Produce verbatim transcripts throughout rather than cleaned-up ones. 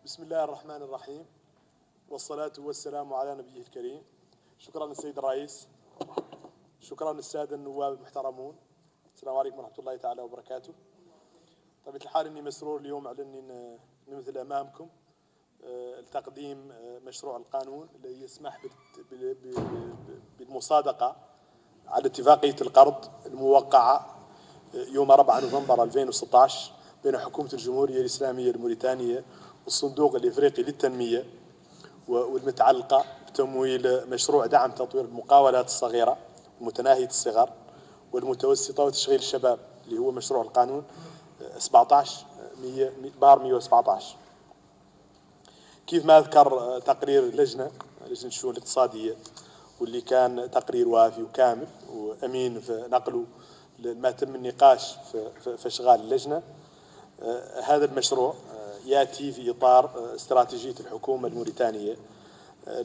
بسم الله الرحمن الرحيم، والصلاة والسلام على نبيه الكريم. شكرا للسيد الرئيس، شكرا للسادة النواب المحترمون. السلام عليكم ورحمة الله تعالى وبركاته. طبيعة الحال اني مسرور اليوم على اني نمثل امامكم لتقديم مشروع القانون الذي يسمح بالمصادقة على اتفاقية القرض الموقعة يوم أربعة نوفمبر ألفين وستة عشر بين حكومة الجمهورية الإسلامية الموريتانية والصندوق الإفريقي للتنمية، والمتعلقة بتمويل مشروع دعم تطوير المقاولات الصغيرة المتناهية الصغر والمتوسطة وتشغيل الشباب، اللي هو مشروع القانون سبعة عشر بار مئة وسبعة عشر. كيف ما ذكر تقرير اللجنة لجنة الشؤون الاقتصادية، واللي كان تقرير وافي وكامل وأمين في نقله ما تم النقاش في, في اشغال اللجنة. آه هذا المشروع آه ياتي في اطار استراتيجية الحكومة الموريتانية آه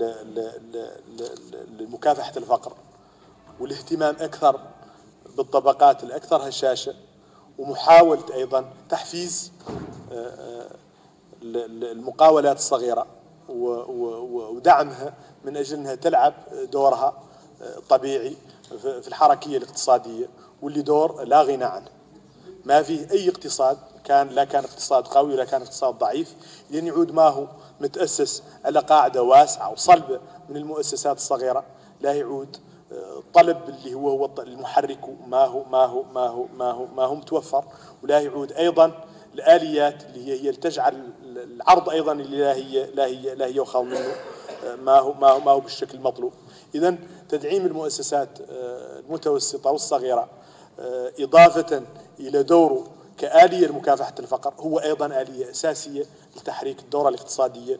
لمكافحة الفقر والاهتمام اكثر بالطبقات الاكثر هشاشة، ومحاولة ايضا تحفيز آه المقاولات الصغيرة ودعمها من اجل انها تلعب دورها طبيعي في الحركية الاقتصادية، واللي دور لا غنى عنه. ما فيه أي اقتصاد كان، لا كان اقتصاد قوي ولا كان اقتصاد ضعيف، لأن يعود ما هو متأسس على قاعدة واسعة وصلبة من المؤسسات الصغيرة، لا يعود طلب اللي هو هو المحرك ما هو ما هو ما هو ما هو ما هو متوفر، ولا يعود أيضا الآليات اللي هي هي تجعل العرض أيضا اللي لا هي لا هي لا هي يؤخذ منه ما هو ما هو ما هو بالشكل المطلوب. إذن تدعيم المؤسسات المتوسطة والصغيرة إضافة إلى دوره كآلية لمكافحة الفقر هو أيضا آلية أساسية لتحريك الدورة الاقتصادية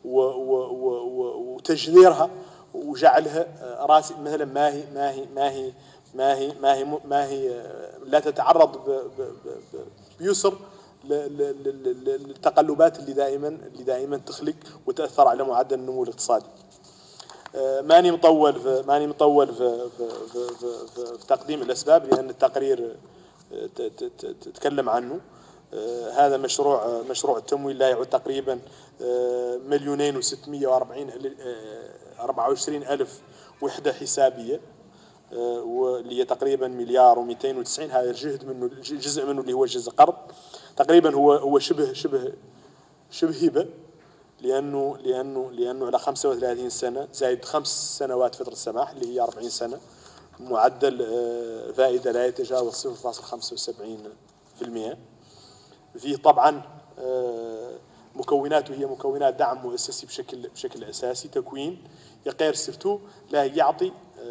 وتجذيرها وجعلها راس مثلا ما هي ما هي ما هي ما هي ما هي ما هي لا تتعرض بيسر للتقلبات اللي دائما اللي دائما تخلق وتأثر على معدل النمو الاقتصادي. ماني مطول في ماني مطول في في في, في, في, في تقديم الأسباب، لأن التقرير تتكلم عنه. هذا مشروع مشروع التمويل لا يعود تقريبا مليونين وستمئة وأربعين أربعة وعشرين ألف وحدة حسابية، واللي هي تقريبا مليار ومئتين وتسعين. هذا الجهد منه جزء منه اللي هو جزء قرض، تقريبا هو هو شبه شبه شبه هبة، لأنه لأنه لأنه على خمسة وثلاثين سنة زائد خمس سنوات فترة السماح اللي هي أربعين سنة، معدل فائدة لا يتجاوز صفر فاصلة خمسة وسبعين بالمئة. فيه طبعا مكوناته هي مكونات دعم مؤسسي بشكل بشكل أساسي، تكوين يقير سفتو لا يعطي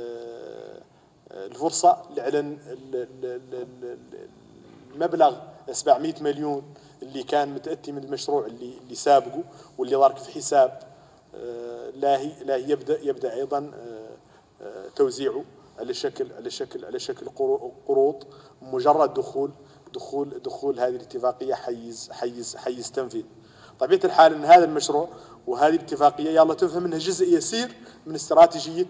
الفرصة لإعلان المبلغ سبعمئة مليون اللي كان متأتي من المشروع اللي اللي سابقه واللي ضارك في حساب لا هي لا يبدأ يبدأ أيضا توزيعه على شكل على شكل على شكل قروض. مجرد دخول دخول دخول هذه الاتفاقية حيز حيز حيز تنفيذ. طبيعة الحال أن هذا المشروع وهذه الاتفاقية يلا تفهم أنها جزء يسير من استراتيجية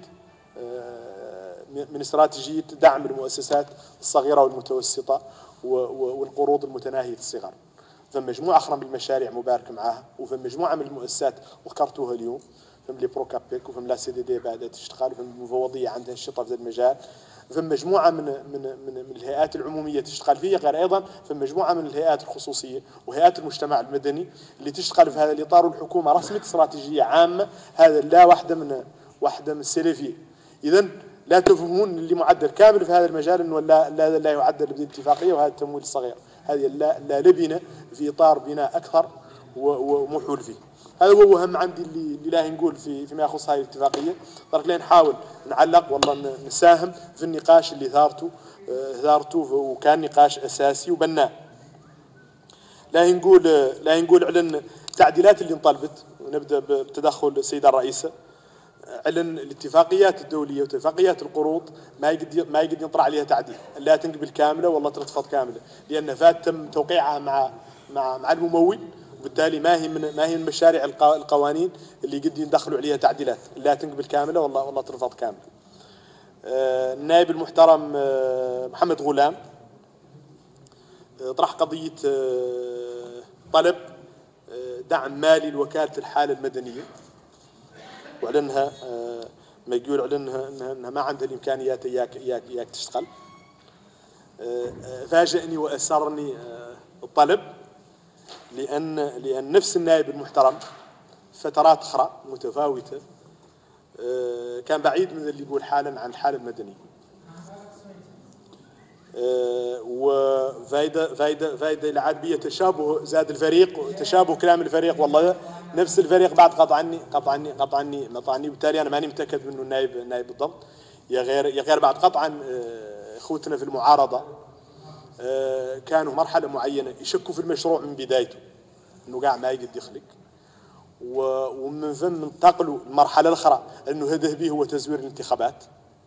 من استراتيجية دعم المؤسسات الصغيرة والمتوسطة والقروض المتناهية الصغر. فمجموعة أخرى من المشاريع مبارك معها، وفمجموعة من المؤسسات ذكرتوها اليوم، فم لي بروكابيك وفم لا سي دي دي بعد تشتغل، وفم المفوضية عندها الشطة في المجال، فم مجموعة من من من من الهيئات العمومية تشتغل فيها، غير أيضا فم مجموعة من الهيئات الخصوصية وهيئات المجتمع المدني اللي تشتغل في هذا الإطار. والحكومة رسمت استراتيجية عامة، هذا لا واحدة من واحدة من السلفية. إذن لا تفهمون اللي معدل كامل في هذا المجال انه لا لا, لا يعدل بالاتفاقيه، وهذا التمويل الصغير هذه لا, لا لبنه في اطار بناء اكثر ومحول فيه. هذا هو اهم عندي اللي, اللي لا نقول في فيما يخص هذه الاتفاقيه. طرق لين نحاول نعلق والله نساهم في النقاش اللي ثارته ثارته وكان نقاش اساسي وبناء. لا نقول لا نقول على التعديلات اللي انطلبت، ونبدا بتدخل السيده الرئيسه على الاتفاقيات الدوليه واتفاقيات القروض ما يقد ما يقد ينطرح عليها تعديل، لا تنقبل كامله والله ترتفض كامله، لان فات تم توقيعها مع مع مع الممول، وبالتالي ما هي من ما هي من مشاريع القوانين اللي قد يندخلوا عليها تعديلات، لا تنقبل كامله والله والله ترفض كامله. آه النائب المحترم آه محمد غلام آه طرح قضيه آه طلب دعم مالي لوكالة الحالة المدنية، وعلى انها ما يقول على انها انها ما عندها الامكانيات اياك اياك اياك تشتغل. فاجأني واسرني الطلب، لان لان نفس النائب المحترم فترات اخرى متفاوته كان بعيد من اللي يقول حالا عن الحاله المدنيه. وفايده فايده فايده العاديه تشابه زاد الفريق وتشابه كلام الفريق، والله نفس الفريق بعد قطع عني قطع عني قطع عني قطع عني وبالتالي انا ماني متاكد منه النائب النائب بالضبط. يا غير يا غير بعد قطعا اخوتنا في المعارضه كانوا مرحله معينه يشكوا في المشروع من بدايته انه قاع ما يقد يخلق، ومن ثم انتقلوا المرحله الاخرى انه هدف به هو تزوير الانتخابات،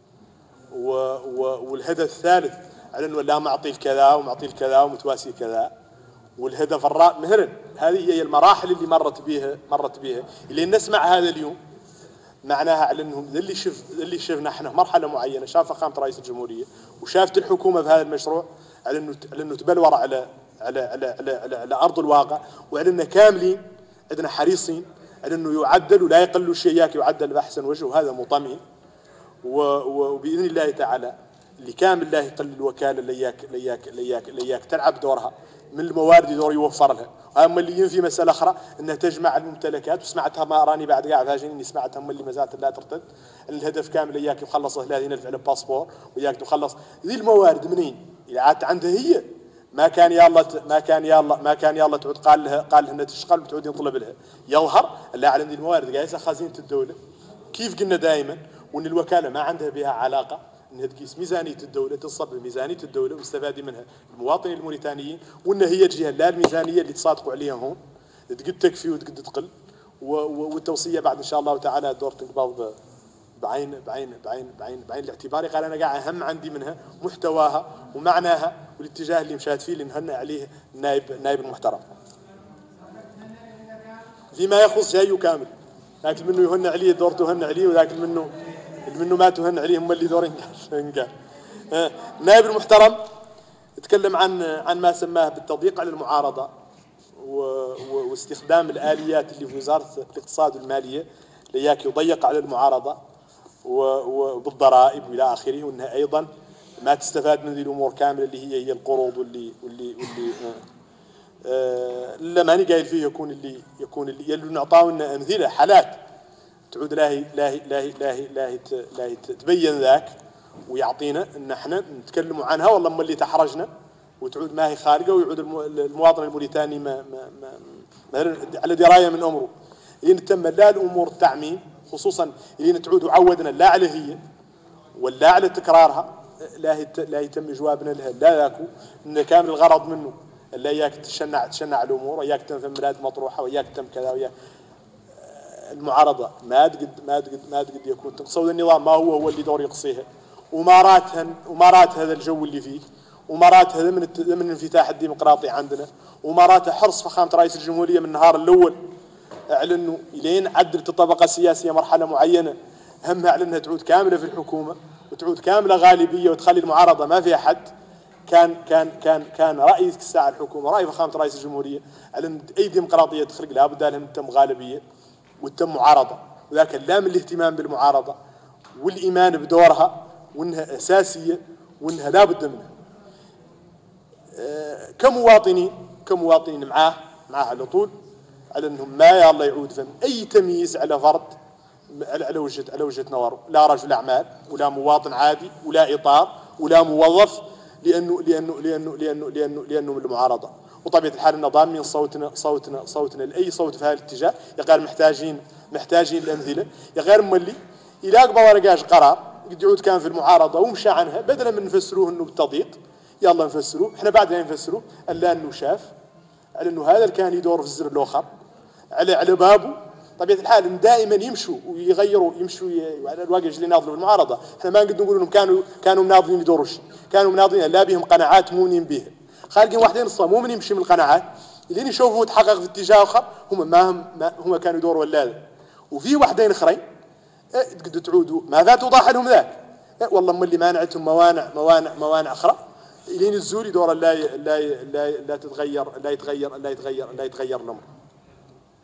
والهدف الثالث على انه لا معطي الكذا ومعطي الكذا ومتواسي كذا، والهدف الرابع مثلا هذه هي المراحل اللي مرت بها مرت بها اللي نسمع هذا اليوم معناها على انهم اللي شف اللي شفنا احنا مرحله معينه شاف فخامه رئيس الجمهوريه وشافت الحكومه بهذا المشروع على انه على انه تبلور على على على على, على, على ارض الواقع، وعلى انه كاملين عندنا حريصين على انه يعدل ولا يقل شيء ياك يعدل باحسن وجه، وهذا مطمئن. وباذن الله تعالى اللي كامل الله يقل الوكاله لياك لياك لياك لياك تلعب دورها من الموارد دور يوفر لها. اما اللي ينفي مساله اخرى انها تجمع الممتلكات، وسمعتها ما راني بعد قاعد فاجئني سمعتها هم اللي ما زالت لا ترتد. الهدف كامل اياك يخلص ثلاثين ألف على باسبور وياك تخلص ذي الموارد منين؟ اذا عادت عندها هي ما كان يلا ما كان يلا ما كان يلا تعود قال لها قال لها انها تشتغل وتعود يطلب لها. يظهر لا على ذي الموارد قايسه خزينه الدوله كيف قلنا دائما، وان الوكاله ما عندها بها علاقه انها تقيس ميزانيه الدوله تصب بميزانيه الدوله ويستفاد منها المواطنين الموريتانيين، وان هي الجهه لا الميزانيه اللي تصادقوا عليها هون تقد تكفي وتقد تقل، والتوصيه بعد ان شاء الله تعالى دور تنقبض بعين بعين بعين بعين بعين الاعتبار. قال انا قاعد اهم عندي منها محتواها ومعناها والاتجاه اللي مشات فيه اللي نهنئ عليه النائب النائب المحترم. فيما يخص جاي كامل لكن منه يهن عليه دور تهن عليه، ولكن منه منه ما تهن عليه هم اللي دورين قال. النائب المحترم يتكلم عن عن ما سماه بالتضييق على المعارضه واستخدام الاليات اللي في وزاره الاقتصاد والماليه لياك يضيق على المعارضه وبالضرائب والى اخره، وانها ايضا ما تستفاد من ذي الامور كامله اللي هي هي القروض واللي واللي واللي آه الا ماني قايل فيه يكون اللي يكون اللي يلو نعطاو لنا امثله حالات تعود لاهي لاهي لاهي لاهي لاهي لاهي تبين ذاك ويعطينا ان احنا نتكلموا عنها والله اما اللي تحرجنا وتعود ما هي خارجه، ويعود المواطن الموريتاني ما ما ما على درايه من امره. اللي تم لا الامور التعميم خصوصا اللي تعود وعودنا لا على هي ولا على تكرارها لا لا يتم جوابنا لها لا ذاكو ان كامل الغرض منه لا اياك تشنع تشنع الامور وياك تنفهم بلاد مطروحه وياك تم كذا وياك المعارضه ما تقد ما تقد ما تقد يكون تقصد النظام ما هو هو اللي دور يقصيها، ومارات ومارات هذا الجو اللي فيه، ومارات هذا من من انفتاح الديمقراطي عندنا، ومارات حرص فخامه رئيس الجمهوريه من النهار الاول على انه الين عدلت الطبقه السياسيه مرحله معينه همها على انها تعود كامله في الحكومه وتعود كامله غالبيه وتخلي المعارضه ما فيها حد. كان كان كان كان راي الساعه الحكومه راي فخامه رئيس الجمهوريه على ان اي ديمقراطيه تخرج لها بد لها تم غالبيه وتم معارضه، وذاك لا من الاهتمام بالمعارضه والايمان بدورها وانها اساسيه وانها لا بد منها. أه كمواطنين كمواطنين معاه معاه على طول على انهم ما يا الله يعود فهم اي تمييز على فرد على وجهه على وجهه نظره، لا رجل اعمال ولا مواطن عادي ولا اطار ولا موظف، لانه لانه لانه لانه لانه لانه من المعارضه. وطبيعه الحال ان ضامنين صوتنا صوتنا صوتنا لاي صوت في هذا الاتجاه، يا غير محتاجين محتاجين الامثله، يا غير مولي يلاق ما ورقاش قرار قد يعود كان في المعارضه ومشى عنها بدلا من نفسروه انه بالتضييق يلا نفسروه احنا بعدها نفسروه الا انه شاف على انه هذا اللي كان يدور في الزر الاخر على على بابه. طبيعه الحال ان دائما يمشوا ويغيروا يمشوا على الواقع اللي ناضلوا بالمعارضه، احنا ما نقدر نقول انهم كانوا كانوا مناضلين يدوروا شيء، كانوا مناضلين لا بهم قناعات مؤمنين بها، خارجين واحدين الصا مؤمن يمشي من القناعات اللي يشوفوا تحقق في اتجاه اخر هم ما هم ما هم كانوا يدوروا ولا. وفي واحدين اخرين تقدروا تعودوا ماذا توضح لهم ذاك والله هم اللي مانعتهم موانع موانع موانع اخرى الين الزول دور لا لا لا لا تتغير لا يتغير لا يتغير لا يتغير الامر.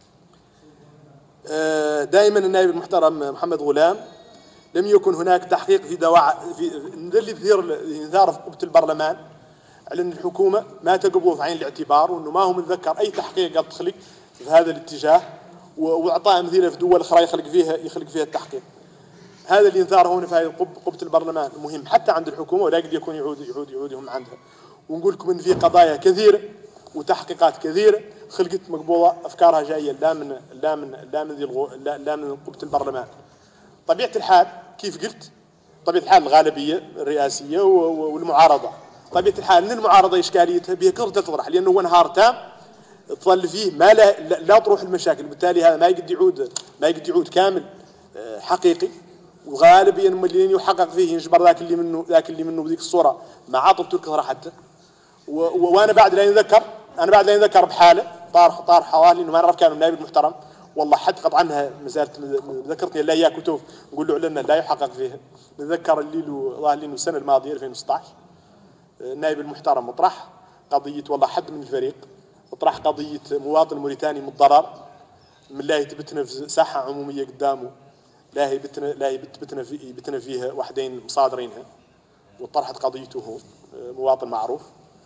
دائما النائب المحترم محمد غلام لم يكن هناك تحقيق في دواعي في اللي يثير يثار في قبة البرلمان على أن الحكومة ما تقبضه في عين الاعتبار، وأنه ما هو متذكر أي تحقيق قد تخلق في هذا الاتجاه، وأعطى أمثلة في دول أخرى يخلق فيها يخلق فيها التحقيق. هذا اللي ينثار هنا في هذه قبة البرلمان مهم حتى عند الحكومة، ولا قد يكون يعود يعود يعودهم عندها. ونقول لكم أن في قضايا كثيرة وتحقيقات كثيرة خلقت مقبوضة أفكارها جاية لا من لا من لا من ذي الغو لا, لا من قبة البرلمان. طبيعة الحال كيف قلت، طبيعة الحال الغالبية الرئاسية والمعارضة. طبيعة الحال أن المعارضة إشكاليتها بها كثرة تطرح، لأنه هو نهار تام تظل فيه ما لا, لا, لا تروح المشاكل، بالتالي هذا ما يقد يعود ما يقد يعود كامل حقيقي، وغالبيا اللي يحقق فيه ينجبر ذاك اللي منه ذاك اللي منه بذيك الصورة ما عاطلته الكثرة حتى. وأنا بعد لا نذكر أنا بعد لا نذكر بحالة طار طار حوالي إنه ما نعرف كان النائب المحترم والله حد قطع عنها مزالت ذكرتني لا إياه كتب نقول له علنا لا يحقق فيها. نتذكر اللي له ظاهر لي إنه السنة الماضية ألفين وستة عشر النائب المحترم مطرح قضية والله حد من الفريق اطرح قضية مواطن موريتاني متضرر من لا يثبتنا في ساحة عمومية قدامه، لا هي بتنا لا هي بتنا في بتنا فيها وحدين مصادرينها، وطرحت قضيته هو مواطن معروف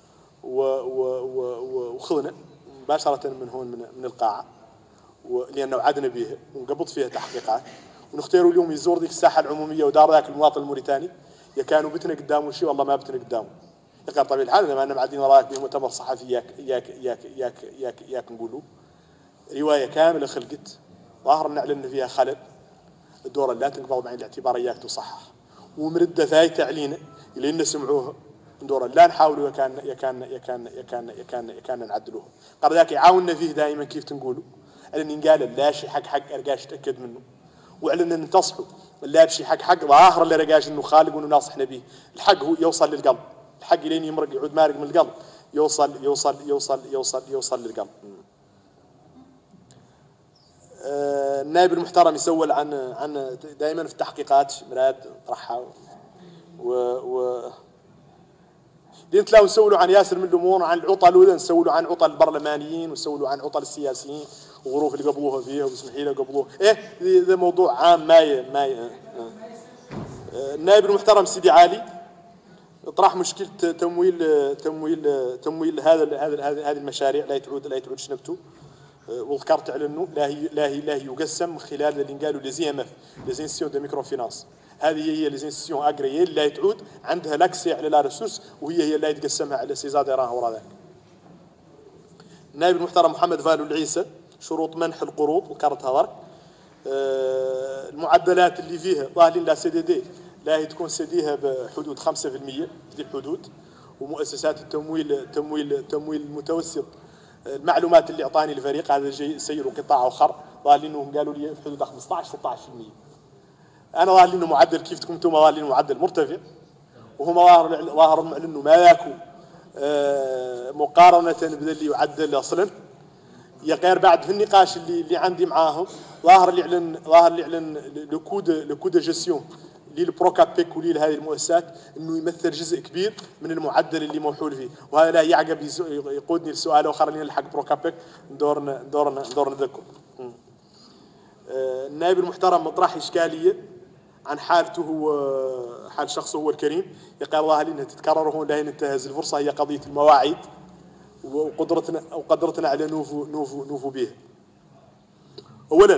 وخذنا مباشرة من هون من, من القاعة، لأنه وعدنا بها ونقبض فيها تحقيقات، ونختاروا اليوم يزور ذيك الساحة العمومية ودار ذاك المواطن الموريتاني يا كانوا بتنا قدامه شيء والله ما بتنا قدامه. يقال طبيعي الحال لما أنا معدين وراك بمؤتمر صحفي ياك ياك ياك ياك ياك ياك نقولوا رواية كاملة خلقت ظاهر نعلن فيها خلل الدورة لا تنقبض بعين الاعتبار اياك تصحح، ومردة فايتة علينا اللي لنا سمعوها دورة لا نحاولوا يكان يكان يكان يكان يكان يكان نعدلوها. قال ذاك يعاوننا فيه دائما كيف تنقولوا على ان قال لا شيء حق حق ارقاش تاكد منه، وعلى ان ننتصحوا لا بشي حق حق ظاهر اللي رقاش انه خالق وانه ناصحنا به. الحق هو يوصل للقلب، الحق لين يمرق يعود مارق من القلب يوصل يوصل يوصل يوصل يوصل للقلب. النائب المحترم يسول عن عن دائما في التحقيقات مراد طرحها و و دين تلاقوا نسولوا عن ياسر من الامور، عن العطل وذا نسولوا عن عطل البرلمانيين ونسولوا عن عطل السياسيين وظروف اللي قبلوها فيها وبسمحي له قبلوه ايه ذا موضوع عام ما ي... ما ي... النائب المحترم سيدي علي طرح مشكله تمويل تمويل تمويل هذا هذا هذه المشاريع لا تعود لا تعود شنبته، وذكرت على انه لا هي لا هي لا يقسم من خلال اللي قالوا لي زي ام اف ليزينسيون دو ميكرو فينانس. هذه هي ليزينسيون اغريي اللي تعود عندها لاكسي على لا ريسورس، وهي هي اللي تقسمها على سيزاديران ورا ذاك. النائب المحترم محمد فالو العيسى شروط منح القروض وكرتها ورق. أه المعدلات اللي فيها ظاهرين لا سي دي دي لا هي تكون سديها بحدود خمسة بالمئة في الحدود، ومؤسسات التمويل التمويل التمويل المتوسط المعلومات اللي اعطاني الفريق هذا جاي سيروا قطاع اخر ظاهر لي انهم قالوا لي في حدود خمسة عشر ستة عشر بالمئة. انا ظاهر لي انه معدل كيف تكون انتم ظاهر لي انه معدل مرتفع، وهم ظاهر ظاهر انه ما ياكو آه مقارنه باللي يعدل اصلا. يا غير بعد في النقاش اللي اللي عندي معاهم ظاهر اللي يعلن ظاهر اللي يعلن لكود لكود جيستيون للبروكابيك ولي هذه المؤسسات انه يمثل جزء كبير من المعدل اللي موحول فيه، وهذا لا يعقب يقودني لسؤال اخر اللي نلحق بروكابيك ندور ندور ندور نذكر. النائب المحترم مطرح اشكاليه عن حالته هو حال شخصه هو الكريم، يقال الله انها تتكرر هون لا ننتهز الفرصه هي قضيه المواعيد وقدرتنا وقدرتنا على نوفو نوفو نوفو بها. اولا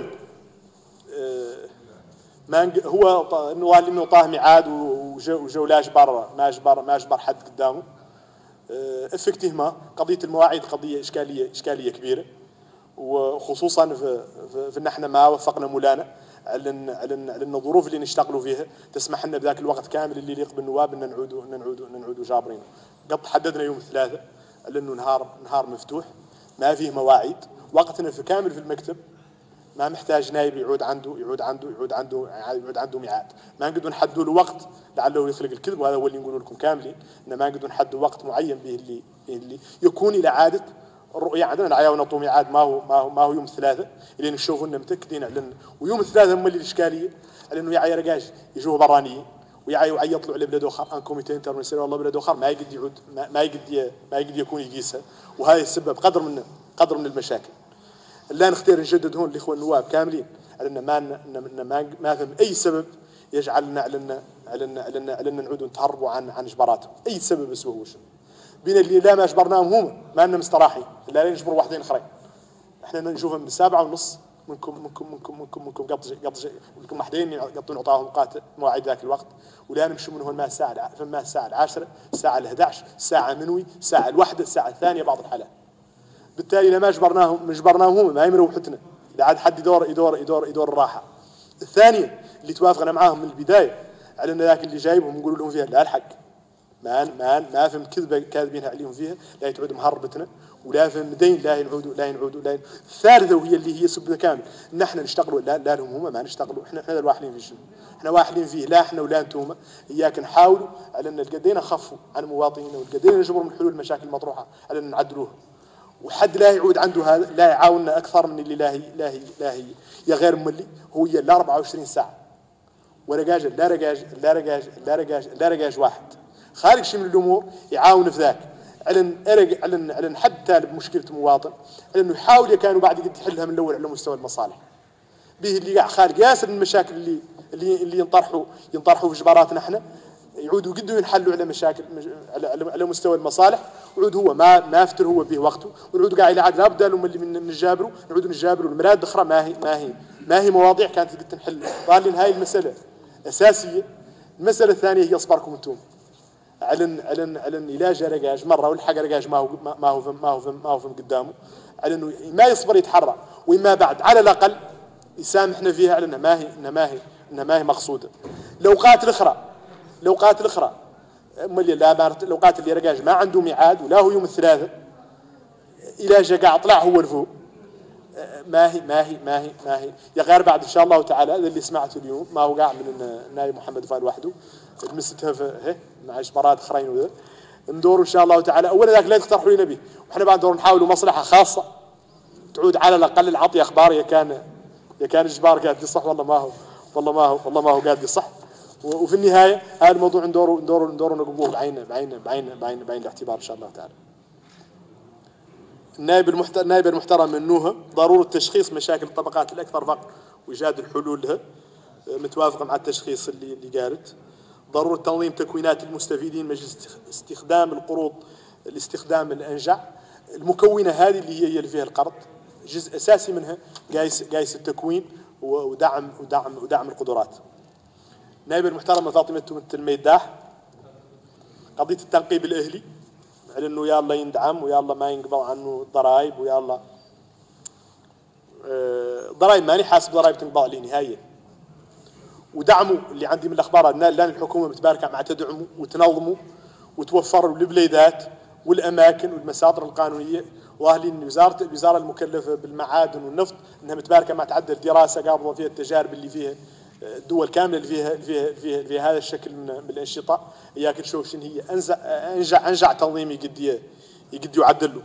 ما هو انه قال انه طاه ميعاد وجو لا اجبر ما اجبر ما اجبر حد قدامه. افكتيفمون قضيه المواعيد قضيه اشكاليه اشكاليه كبيره، وخصوصا في في ان احنا ما وفقنا مولانا على ان على ان على ان الظروف اللي نشتغلوا فيها تسمح لنا بذاك الوقت كامل اللي يليق بالنواب ان نعودوا ان نعودوا ان نعودوا جابرين. قد حددنا يوم الثلاثاء على انه نهار نهار مفتوح ما فيه مواعيد، وقتنا في كامل في المكتب ما محتاج نائب يعود عنده يعود عنده يعود عنده يعود عنده ميعاد، ما نقدروا نحدوا له وقت لعله يخلق الكذب، وهذا هو اللي نقول لكم كاملين ان ما نقدروا نحدوا وقت معين به اللي اللي يكون الى عاده الرؤيه عندنا العيا ونعطوا ميعاد ما هو ما هو ما هو يوم الثلاثاء اللي نشوفوا لنا متاكدين على ويوم الثلاثاء هم اللي الاشكاليه على انه يعيا رقاش يجوا برانيين ويعيا وعي يطلعوا لبلاد اخر ان كوميتي انترناسيونال والله بلاد اخر ما يقد يعود ما يقد ما يقد يكون يقيسها، وهذا السبب قدر من قدر من المشاكل. لا نختار نجدد هون الاخوه النواب كاملين على ان ما ان ما ما ثم اي سبب يجعلنا علنا علنا علنا علنا نعود نتهربوا عن عن اجباراتهم، اي سبب سوى وش بين اللي لا ما اجبرناهم هم ما لنا مستراحين لا نجبر واحدين اخرين. احنا نشوفهم من السابعه ونص منكم منكم منكم منكم منكم قط قط منكم وحدين يقطون عطاهم قات مواعيد ذاك الوقت، ولا نمشوا من هون ما الساعه فما الساعه العاشرة الساعه الأحد عشر الساعه منوي الساعه الواحدة الساعه الثانية بعض الحالات. بالتالي لما اجبرناهم ما اجبرناهم هم ما يمروا حتنا اذا عاد حد يدور يدور يدور يدور الراحه. الثانيه اللي توافقنا معاهم من البدايه على ان ذاك اللي جايبهم نقول لهم فيها لا الحق ما ما ما فهم كذبه كاذبين عليهم فيها لا تعود مهربتنا ولا فهم دين لا ينعودوا لا ينعودوا لا. الثالثه وهي اللي هي سبنا كامل ان احنا نشتغلوا لا, لا لهم هم ما نشتغلوا احنا احنا الواحدين في شنو احنا واحدين فيه لا احنا ولا انتم اياك نحاولوا على ان القدينا نخفوا عن مواطنينا والقدينا نجبروا من حلول المشاكل المطروحه على ان نعدلوها وحد لا يعود عنده هذا لا يعاوننا اكثر من اللي لا هي لا هي لا هي يا غير مولي هو ال أربعة وعشرين ساعه ورقاج لا رقاج لا رقاج لا رقاج لا رقاج واحد خارج شيء من الامور يعاون في ذاك على على على حتى بمشكله مواطن على انه يحاول كانوا بعد قد يحلها من الاول على مستوى المصالح به اللي قاع خارج ياسر من المشاكل اللي اللي اللي ينطرحوا ينطرحوا في جباراتنا احنا يعودوا قدوا ينحلوا على مشاكل على على مستوى المصالح وعود هو ما ما فتر هو به وقته ونعود قاعد الى عاد لابد لهم اللي من نجابروا نعودوا نجابروا المراد اخرى ما هي ما هي ما هي مواضيع كانت قد تنحل. قال هاي المساله اساسيه. المساله الثانيه هي اصبركم انتم علن علن علن لا جا رقاج مره والحق رقاج ما هو ما هو ما هو ما هو قدامه على انه ما يصبر يتحرى وما بعد على الاقل يسامحنا فيها على انها ما هي انها ما هي انها ما هي مقصوده. الاوقات الاخرى الاوقات الاخرى امال لا الاوقات اللي رقاج ما عنده ميعاد ولا هو يوم الثلاثاء الى جا قاع طلع هو الفوق ما هي ما هي ما هي ما هي يا غير بعد ان شاء الله تعالى اللي سمعته اليوم ما هو قاع من النائب محمد فؤاد وحده لمستها في مع اجبارات اخرين وذا ندور ان شاء الله تعالى. اولا ذاك لا تقترحوا لنا به واحنا بعد ندور نحاولوا مصلحه خاصه تعود على الاقل العطي اخبار يا كان يا كان اجبار قاعد يصح والله ما هو والله ما هو والله ما هو قاعد يصح. وفي النهايه هذا الموضوع ندور ندور ندور نقوه بعين بعين بعين بعين بعين الاعتبار ان شاء الله تعالى. النائب المحترم النائب المحترم من نوها ضروره تشخيص مشاكل الطبقات الاكثر فقر وايجاد الحلول لها متوافقه مع التشخيص اللي اللي قالت. ضروره تنظيم تكوينات المستفيدين من استخدام القروض الاستخدام الانجع. المكونه هذه اللي هي هي اللي فيها القرض جزء اساسي منها قايس قايس التكوين ودعم ودعم ودعم القدرات. نائب المحترمه فاطمه الميداح قضيه التنقيب الاهلي على انه يا الله يندعم ويا الله ما ينقبض عنه الضرائب ويا الله أه ضرائب ماني حاسب ضرائب تنقبض عليه نهائيا ودعموا اللي عندي من الاخبار ان الحكومه متباركه مع تدعموا وتنظموا وتوفروا البليدات والاماكن والمصادر القانونيه واهلين ان وزاره الوزاره المكلفه بالمعادن والنفط انها متباركه مع تعدل دراسه قابضه فيها التجارب اللي فيها الدول كامله اللي فيها اللي فيها فيها, فيها هذا الشكل من, من الانشطه. اياك تشوف شنو هي انزع انجع انجع تنظيمي قد يقد يعدل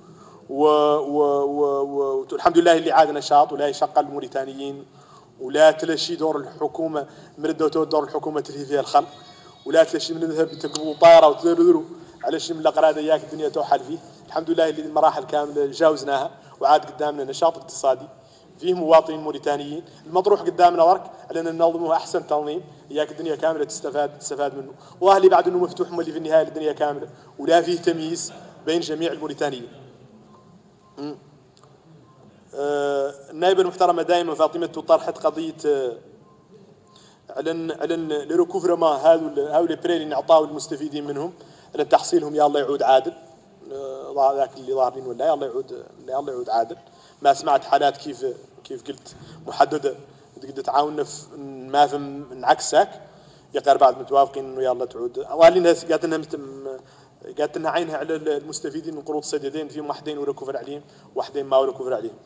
والحمد لله اللي عاد نشاط ولا يشغل الموريتانيين ولا تلاشي دور الحكومه من الدور دور الحكومه تلهي فيها الخلق ولا تلاشي من الذهب تركبوا طائره وتدروا على شيء من الاقراض اياك الدنيا توحل فيه. الحمد لله اللي المراحل كامله جاوزناها وعاد قدامنا نشاط اقتصادي فيه مواطنين موريتانيين. المطروح قدامنا ورك على ان ننظمه احسن تنظيم اياك الدنيا كامله تستفاد تستفاد منه واهلي بعد انه مفتوح مولي في النهايه الدنيا كامله ولا فيه تمييز بين جميع الموريتانيين. آه النائبه المحترمه دائما فاطمه طرحت قضيه آه على على لركوفرما هذو هذو البريل اللي اعطاوا المستفيدين منهم على تحصيلهم يا الله يعود عادل آه ذاك اللي ظاهرين ولا يا الله يعود يا الله يعود عادل. ما سمعت حالات كيف كيف قلت محدده قد تعاوننا في ما في نعكسك يا غير بعد متوافقين انه يلا تعود واللي الناس قالت لنا قالت لنا عينها على المستفيدين من قروض السدادين فيهم واحدين ولا كفر عليهم واحدين ما ولا كفر عليهم.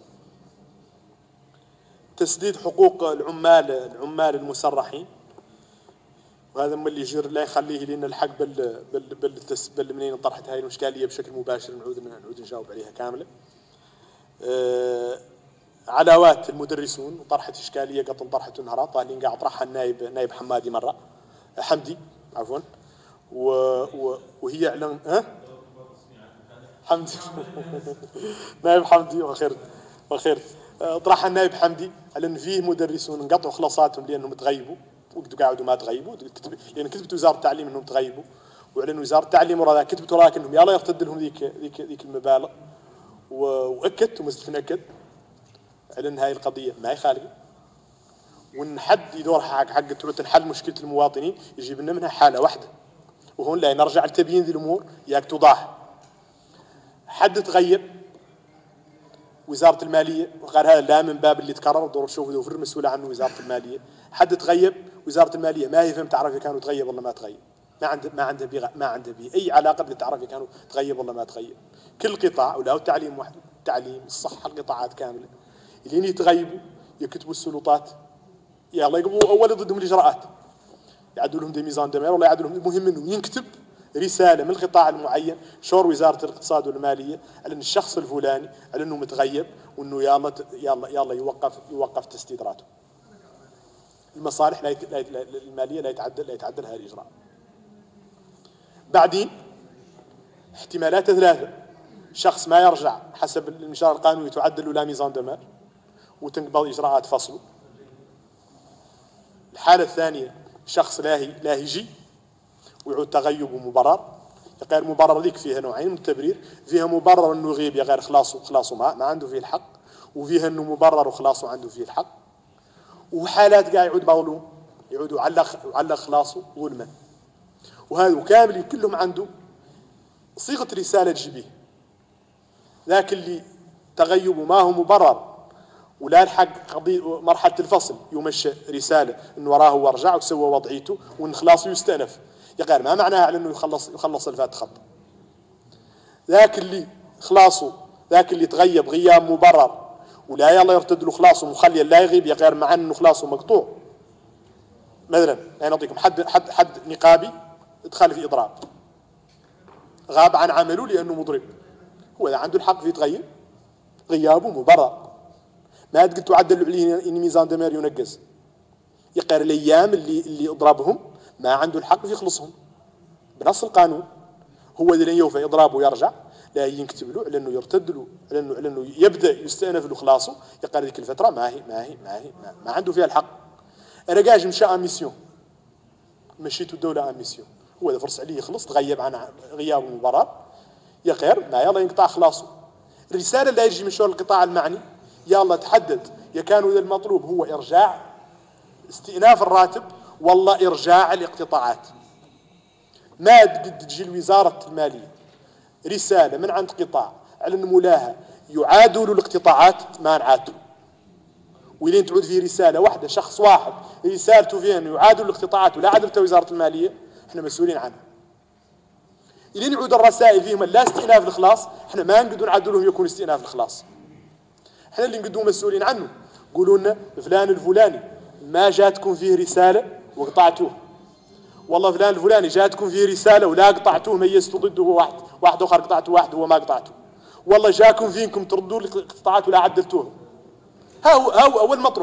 تسديد حقوق العمال العمال المسرحين وهذا من اللي يجر لا يخليه لنا الحق بال بال بال, بال منين طرحت هاي الاشكاليه بشكل مباشر نعود نعود نجاوب عليها كامله. أه علاوات المدرسون وطرحت اشكاليه قط طرحت نهارات طالعين قاعد طرحها النائب نائب حمادي مره حمدي عفوا و و وهي اعلان ها حمدي نائب حمدي وخير وخير. طرح النائب حمدي على ان فيه مدرسون انقطعوا خلاصاتهم لانهم تغيبوا وقعدوا قاعدوا ما تغيبوا، لان كتبت وزاره التعليم انهم تغيبوا، وعلى ان وزاره التعليم ورا كتبت وراك انهم يلا يرتد لهم ذيك ذيك ذيك المبالغ، واكدت ومازلت ناكد على ان هاي القضيه ما هي خالقه، وان حد يدور حق حق تنحل مشكله المواطنين يجيب لنا منها حاله واحده، وهون لا نرجع لتبيين ذي الامور ياك توضح. حد تغيب وزاره الماليه، وقال هذا لا من باب اللي تكرر دور شوفوا دور المسؤوله عنه وزاره الماليه، حد تغيب وزاره الماليه ما هي فهم تعرف كانوا تغيب ولا ما تغيب، ما عنده ما عنده بي ما عنده بي اي علاقه بتعرف كانوا تغيب ولا ما تغيب. كل قطاع ولا هو التعليم وحده، التعليم الصحه القطاعات كامله اللي يتغيبوا يكتبوا السلطات يلا يقبلوا اول ضدهم الاجراءات، يعدوا لهم دي ميزان دمير ولا يعدوا لهم. المهم انه ينكتب رساله من القطاع المعين شور وزاره الاقتصاد والماليه على ان الشخص الفلاني على انه متغيب، وانه يلا يلا يلا يوقف يوقف تسديد راتبه. المصالح لا يت... لا يت... الماليه لا يتعدل لا يتعدل هذا الاجراء. بعدين احتمالات ثلاثه، شخص ما يرجع حسب المشار القانوني تعدل له لا ميزان دمار وتنقبض اجراءات فصله. الحاله الثانيه شخص لا لا يجي ويعود تغيب مبرر، غير مبرر ذيك فيها نوعين من التبرير، فيها مبرر انه يغيب يا غير خلاصه خلاصه ما, ما عنده فيه الحق، وفيها انه مبرر وخلاصه عنده فيه الحق، وحالات قاعد يعود مظلوم يعود يعلق يعلق خلاصه ظلما. وهذا كامل كلهم عنده صيغه رساله تجي به، ذاك اللي تغيبه ما هو مبرر ولا الحق قضية مرحله الفصل يمشى رساله انه وراه ورجع وسوى وضعيته وان خلاصه يستأنف، يا غير ما معناها على انه يخلص يخلص الفات خط. ذاك اللي خلاصه ذاك اللي تغيب غياب مبرر ولا يلا يرتد له خلاصه مخليا لا يغيب، يا غير مع انه خلاصه مقطوع. مثلا انا نعطيكم حد حد حد نقابي دخل في اضراب غاب عن عمله لانه مضرب، هو اذا عنده الحق في يتغيب غيابه مبرر، ما تقدر تعدل عليه ان ميزان دمار ينقص، يقير الايام اللي اللي اضربهم ما عنده الحق في يخلصهم بنص القانون. هو اللي يوفى اضرابه ويرجع لا ينكتب له على انه يرتد له على انه على انه يبدا يستأنف له خلاصه، يقال ذيك الفتره ما هي ما هي ما هي ما, ما عنده فيها الحق. انا جاج مشى ان ميسيون مشيتوا الدوله ان ميسيون، هو اذا فرص عليه يخلص تغيب عن غياب مبرر يا غير ما يلا ينقطع خلاصه. الرساله اللي يجي من شؤون القطاع المعني يلا تحدد، يا كانوا اذا المطلوب هو ارجاع استئناف الراتب والله ارجاع الاقتطاعات. ما قد تجي لوزاره الماليه رساله من عند قطاع على ان مولاها يعادوا له الاقتطاعات ما نعادوا، ولين تعود فيه رساله واحده شخص واحد رسالته فيها انه يعادوا الاقتطاعات ولا عدلتها وزاره الماليه احنا مسؤولين عنها. لين يعود الرسائل فيهم لا استئناف الخلاص احنا ما نقدروا نعدوا لهم يكون استئناف الخلاص، احنا اللي نقدروا مسؤولين عنه. قولوا لنا فلان الفلاني ما جاتكم فيه رساله وقطعتوه، والله فلان الفلاني جاتكم فيه رساله ولا قطعتوه ميزتوا ضده واحد واحد اخر قطعتوا واحد هو ما قطعته، والله جاكم فيكم تردوا القطاعات ولا عدلتوه. ها هو ها هو اول مطروح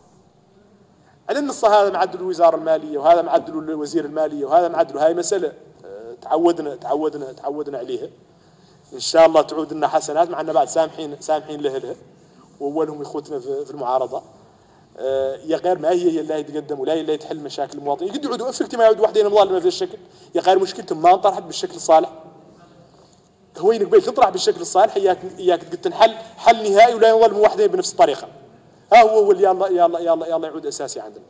على النص، هذا معدل الوزاره الماليه وهذا معدل وزير الماليه وهذا معدل، هاي مساله تعودنا تعودنا تعودنا عليها، ان شاء الله تعود لنا حسنات مع ان بعد سامحين سامحين له لها واولهم اخوتنا في المعارضه. آه يا غير ما هي هي اللي يتقدم ولا هي اللي تحل مشاكل المواطنين، قد يعودوا افكتي ما يعود وحدين مظالمه في الشكل، يا غير مشكلتهم ما انطرحت بالشكل الصالح. هوين قبل تطرح بالشكل الصالح اياك اياك قد تنحل حل نهائي ولا يظلموا وحدين بنفس الطريقه. ها هو هو اللي يلا يلا يلا يلا يعود اساسي عندنا.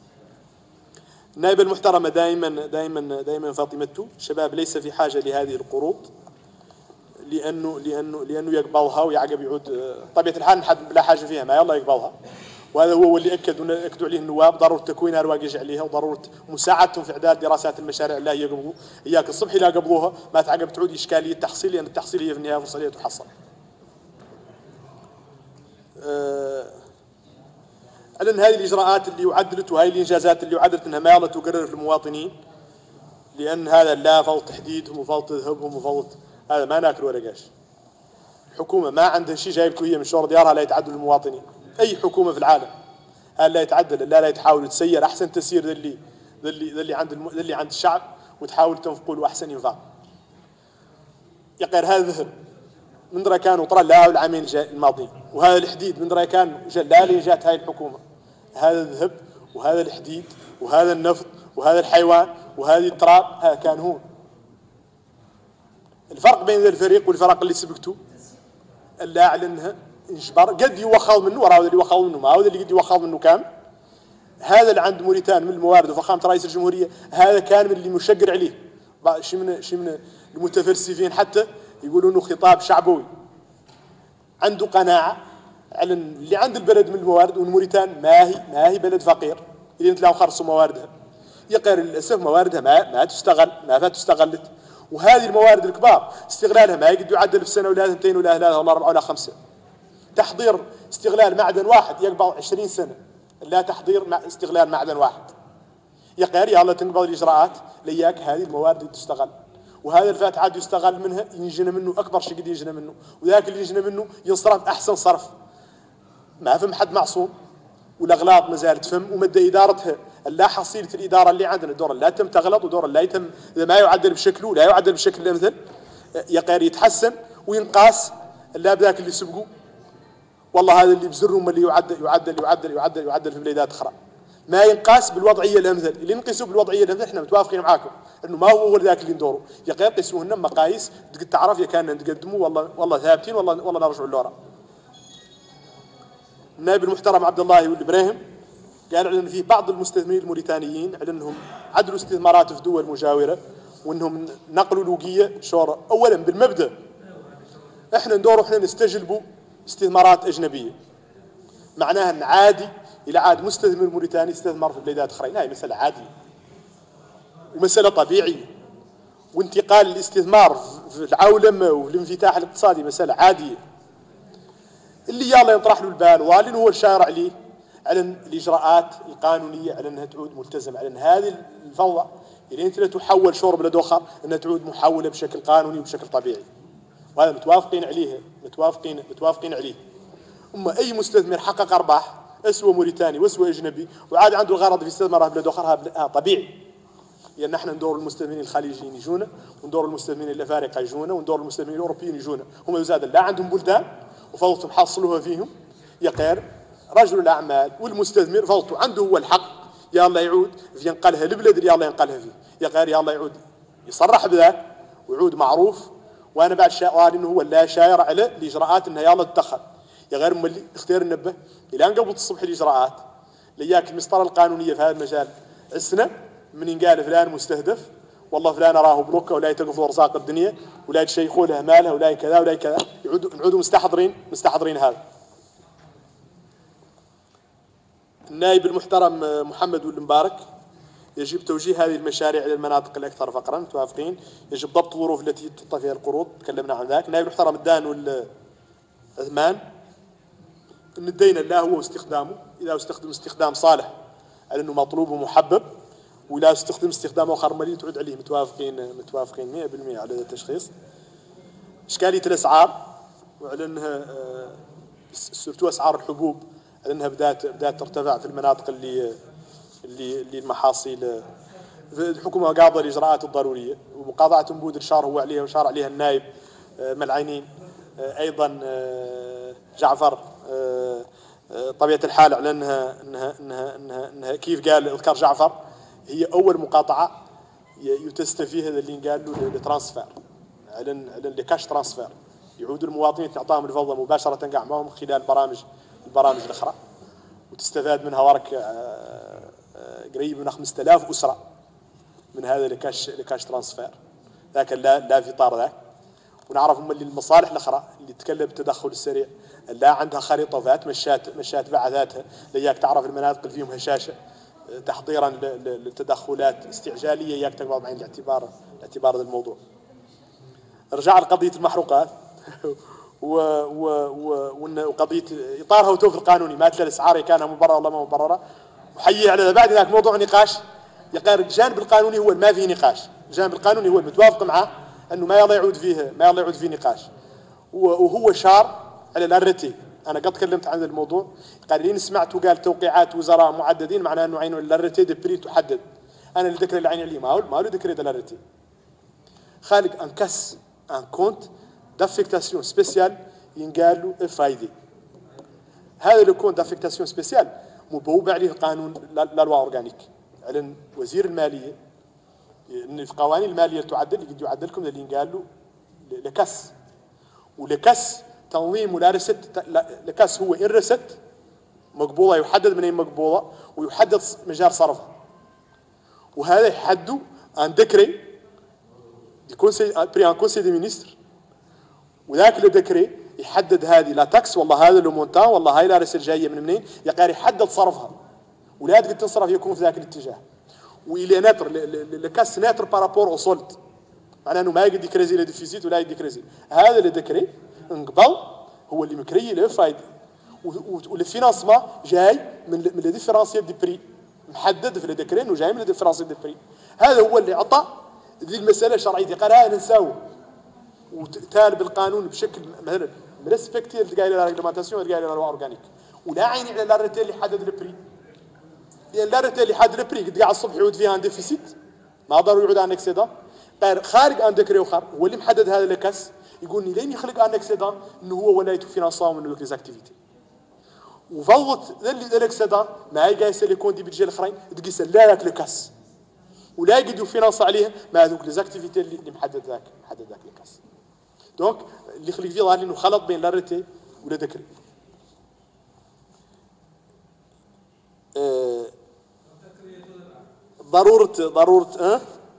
النائبه المحترمه دائما دائما دائما فاطمته شباب ليس في حاجه لهذه القروض لانه لانه لانه يقبضها ويعقب يعود طبيعه الحال حد بلا حاجه فيها ما يلا يقبضها، وهذا هو اللي اكدوا اكدوا عليه النواب ضروره تكوينها رواقج عليها وضروره مساعدتهم في اعداد دراسات المشاريع لا يقبضوا اياك الصبح لا قبضوها ما تعقب تعود اشكاليه التحصيل، لان التحصيل هي في النهايه فرصه تحصل. أه على ان هذه الاجراءات اللي عدلت وهذه الانجازات اللي عدلت انها ما يلا تقرر في المواطنين، لان هذا لا فوض تحديدهم وفوض تذهبهم وفوض هذا ما ناكل ولا قاش. الحكومه ما عندها شيء جايبته هي من شور ديارها لا يتعدل المواطنين، اي حكومه في العالم هل لا يتعدل لا لا تحاول تسير احسن تسيير للي للي للي عند الم... للي عند الشعب وتحاول تنفقوا له احسن انفاق. يقير هذا ذهب من درا كان وطرا لا العامين الماضيين، وهذا الحديد من درا كان لا لين جات هاي الحكومه. هذا الذهب وهذا الحديد وهذا النفط وهذا الحيوان وهذه التراب هذا كان هون. الفرق بين ذا الفريق والفرق اللي سبقته اللي اعلنها انجبر قد يوخذ منه وراه اللي يوخذ منه ما هو اللي قد يوخذ منه كام. هذا اللي عند موريتان من الموارد وفخامه رئيس الجمهوريه هذا كان من اللي مشجر عليه شي من شي من المتفلسفين حتى يقولوا انه خطاب شعبوي. عنده قناعه على اللي عند البلد من الموارد، والموريتان ما هي ما هي بلد فقير اللي تلاقوا خرصوا مواردها. يقير للاسف مواردها ما ما تستغل ما فات استغلت، وهذه الموارد الكبار استغلالها ما يقدر يعدل في سنه ولا اثنتين ولا ثلاثه ولا اربعه ولا خمسه. تحضير استغلال معدن واحد يقبل عشرين سنه، لا تحضير مع استغلال معدن واحد. يقير يلا تنقبض الاجراءات لياك هذه الموارد تستغل، وهذا الفات عاد يستغل منها ينجن منه اكبر شيء قد ينجن منه، وذاك اللي ينجن منه ينصرف احسن صرف. ما فهم حد معصوم، والاغلاط ما زالت فم، ومدى ادارتها لا حصيله الاداره اللي عندنا دور لا تم تغلط ودور لا يتم اذا ما يعدل بشكله لا يعدل بشكل الامثل يقير يتحسن وينقاس لا بذاك اللي سبقوا. والله هذا اللي بزرهم اللي يعدل يعدل يعدل يعدل يعدل في بلادات اخرى ما ينقاس بالوضعيه الامثل. اللي نقيسوا بالوضعيه الامثل احنا متوافقين معاكم انه ما هو هو ذاك اللي ندوره. يقير قيسوهن مقاييس تعرف يا كان نتقدموا والله والله ثابتين والله والله نرجعوا لورا. النائب المحترم عبد الله ولد ابراهيم قال ان فيه بعض المستثمرين الموريتانيين على انهم عدلوا استثمارات في دول مجاوره وانهم نقلوا لوقيه شورى. اولا بالمبدا احنا ندوروا احنا نستجلبوا استثمارات اجنبيه، معناها ان عادي الى عاد مستثمر موريتاني يستثمر في بلادات اخرى، هاي مساله عاديه ومساله طبيعيه. وانتقال الاستثمار في العولمه والانفتاح الاقتصادي مساله عاديه. اللي يلا يطرح له البال والين هو الشارع عليه على الاجراءات القانونيه على انها تعود ملتزمه، على ان هذه الفوضى اللي انت لا تحول شرب بلد اخر انها تعود محوله بشكل قانوني وبشكل طبيعي. وهذا متوافقين عليه متوافقين متوافقين عليه. اما اي مستثمر حقق ارباح اسوى موريتاني واسوى اجنبي وعاد عنده الغرض في استثمارها بلد اخر هذا طبيعي. لان احنا ندور المستثمرين الخليجيين يجونا، وندور المستثمرين الافارقه يجونا، وندور المستثمرين الاوروبيين يجونا، هم زاد لا عندهم بلدان وفوضتهم حصلوها فيهم. يقير رجل الاعمال والمستثمر فوضته عنده هو الحق يلا يعود في ينقلها البلد اللي يلا ينقلها فيه. يقير يلا يعود يصرح بذاك ويعود معروف. وانا بعد شاء انه هو لا شاير على الاجراءات انها يلا تتخذ. يا غير ملي اختيار النبه الى ان قبل الصبح الاجراءات لياك المسطره القانونيه في هذا المجال عسنا من ينقال فلان مستهدف والله فلان راه بلوكه ولا يتقفوا ارزاق الدنيا ولا يشيخوا له مالها ولا كذا ولا كذا. يعودوا نعودوا مستحضرين مستحضرين هذا. النائب المحترم محمد ولد مبارك يجب توجيه هذه المشاريع الى المناطق الاكثر فقرا متوافقين. يجب ضبط الظروف التي تحط فيها القروض تكلمنا عن ذاك. النائب المحترم الدان والعثمان ان الدين لا هو استخدامه اذا استخدم استخدام صالح على انه مطلوب ومحبب، ولا استخدم استخدام اخر مالي تعود عليه. متوافقين متوافقين مئة بالمئة على هذا التشخيص. اشكاليه الاسعار وعلى انها سورتو اسعار الحبوب على انها بدات بدات ترتفع في المناطق اللي اللي اللي المحاصيل. الحكومه قاضيه الاجراءات الضروريه ومقاطعه نبوذ الشار هو عليها وشار عليها النائب ملعينين ايضا جعفر. طبيعه الحال على انها انها انها انها, إنها كيف قال اذكر جعفر هي اول مقاطعه يتستى فيها اللي قال له الترانسفير على على الكاش ترانسفير يعود المواطنين تعطاهم الفوضى مباشره قاع معهم خلال برامج البرامج الاخرى وتستفاد منها ورك قريب من خمسة آلاف اسره من هذا الكاش الكاش ترانسفير. ذاك لا لا في اطار ذاك. ونعرف هم اللي المصالح الاخرى اللي تتكلم بالتدخل السريع لا عندها خريطه ذات مشات مشات بعثاتها لياك تعرف المناطق اللي فيهم هشاشه تحضيرا للتدخلات استعجاليه ياك تقبض بعين الاعتبار الاعتبار هذا الموضوع. رجع لقضيه المحروقات وقضيه اطارها وتوفير قانوني ما تلاقي الاسعار كانها مبرره ولا ما مبرره. وحيي على بعد ذاك موضوع نقاش. يقال الجانب القانوني هو ما فيه نقاش، الجانب القانوني هو المتوافق معه انه ما يلا يعود فيه ما يلا يعود فيه نقاش. وهو شار على الارتي. انا قد تكلمت عن الموضوع قال لي سمعت وقال توقيعات وزراء معددين معناه انه عينه الارتي دي بري تحدد. انا اللي ذكر اللي عيني عليه ما هو ما له ذكر الارتي خالق ان كاس ان كونت دافيكتاسيون سبيسيال ينقال له اف اي دي. هذا اللي يكون دافيكتاسيون سبيسيال مبوب عليه القانون لا لوا اورغانيك. على وزير الماليه ان في قوانين الماليه تعدل قد يعدل لكم اللي ينقال له لكاس. ولكاس تنظيم ولا رست لكاس هو ان رست مقبوضه يحدد من اين مقبوضه ويحدد مجال صرفها. وهذا يحدوا ان ديكري دي كونسي بري ان كونسي دي مينستر. وذاك الديكري يحدد هذه لا تاكس والله هذا لو مونتان والله هاي لا رسل جايه من منين يقدر يحدد صرفها ولا تقدر تنصرف يكون في ذاك الاتجاه. والى ناتر لكاس ناتر بارابور او سولت معناه انه ما يقدر يكريزي لا ديفيزيت ولا يقدر يكريزي. هذا الديكري انقبل هو اللي مكري له فايده والفينانسمون جاي من من لي ديفيرونسيال دي بري محدد في الديكري انه جاي من لي ديفيرونسيال دي بري. هذا هو اللي عطى ذي المساله شرعيه قال هاي نساو وتال بالقانون بشكل مثلا ريسبكتي اللي قايل لا ريغلومونتاسيون اللي قايل لا لوا اورغانيك ولا عيني على لاريتي اللي حدد البري. لان لاريتي اللي حدد البري قد قاع الصبح يعود فيها ان ديفيسيت ما ضروري يعود ان اكسيدون خارج ان ديكري اخر هو اللي محدد هذا الكاس يقول لي لين يخلق ان اكسيدون انه هو ولايته فينانسون من لي زاكتيفيتي وفوضت ذا الاكسيدون ما يقايس لي كون دي بيدجي الاخرين تقيس لا ذاك الكاس ولا يقدروا فينانس عليه مع ذوك لي زاكتيفيتي اللي محدد ذاك محدد ذاك الكاس. دونك اللي خلق فيه ظاهر انه خلط بين لاريتي ولا دكري. أه ضروره ضروره ها أه؟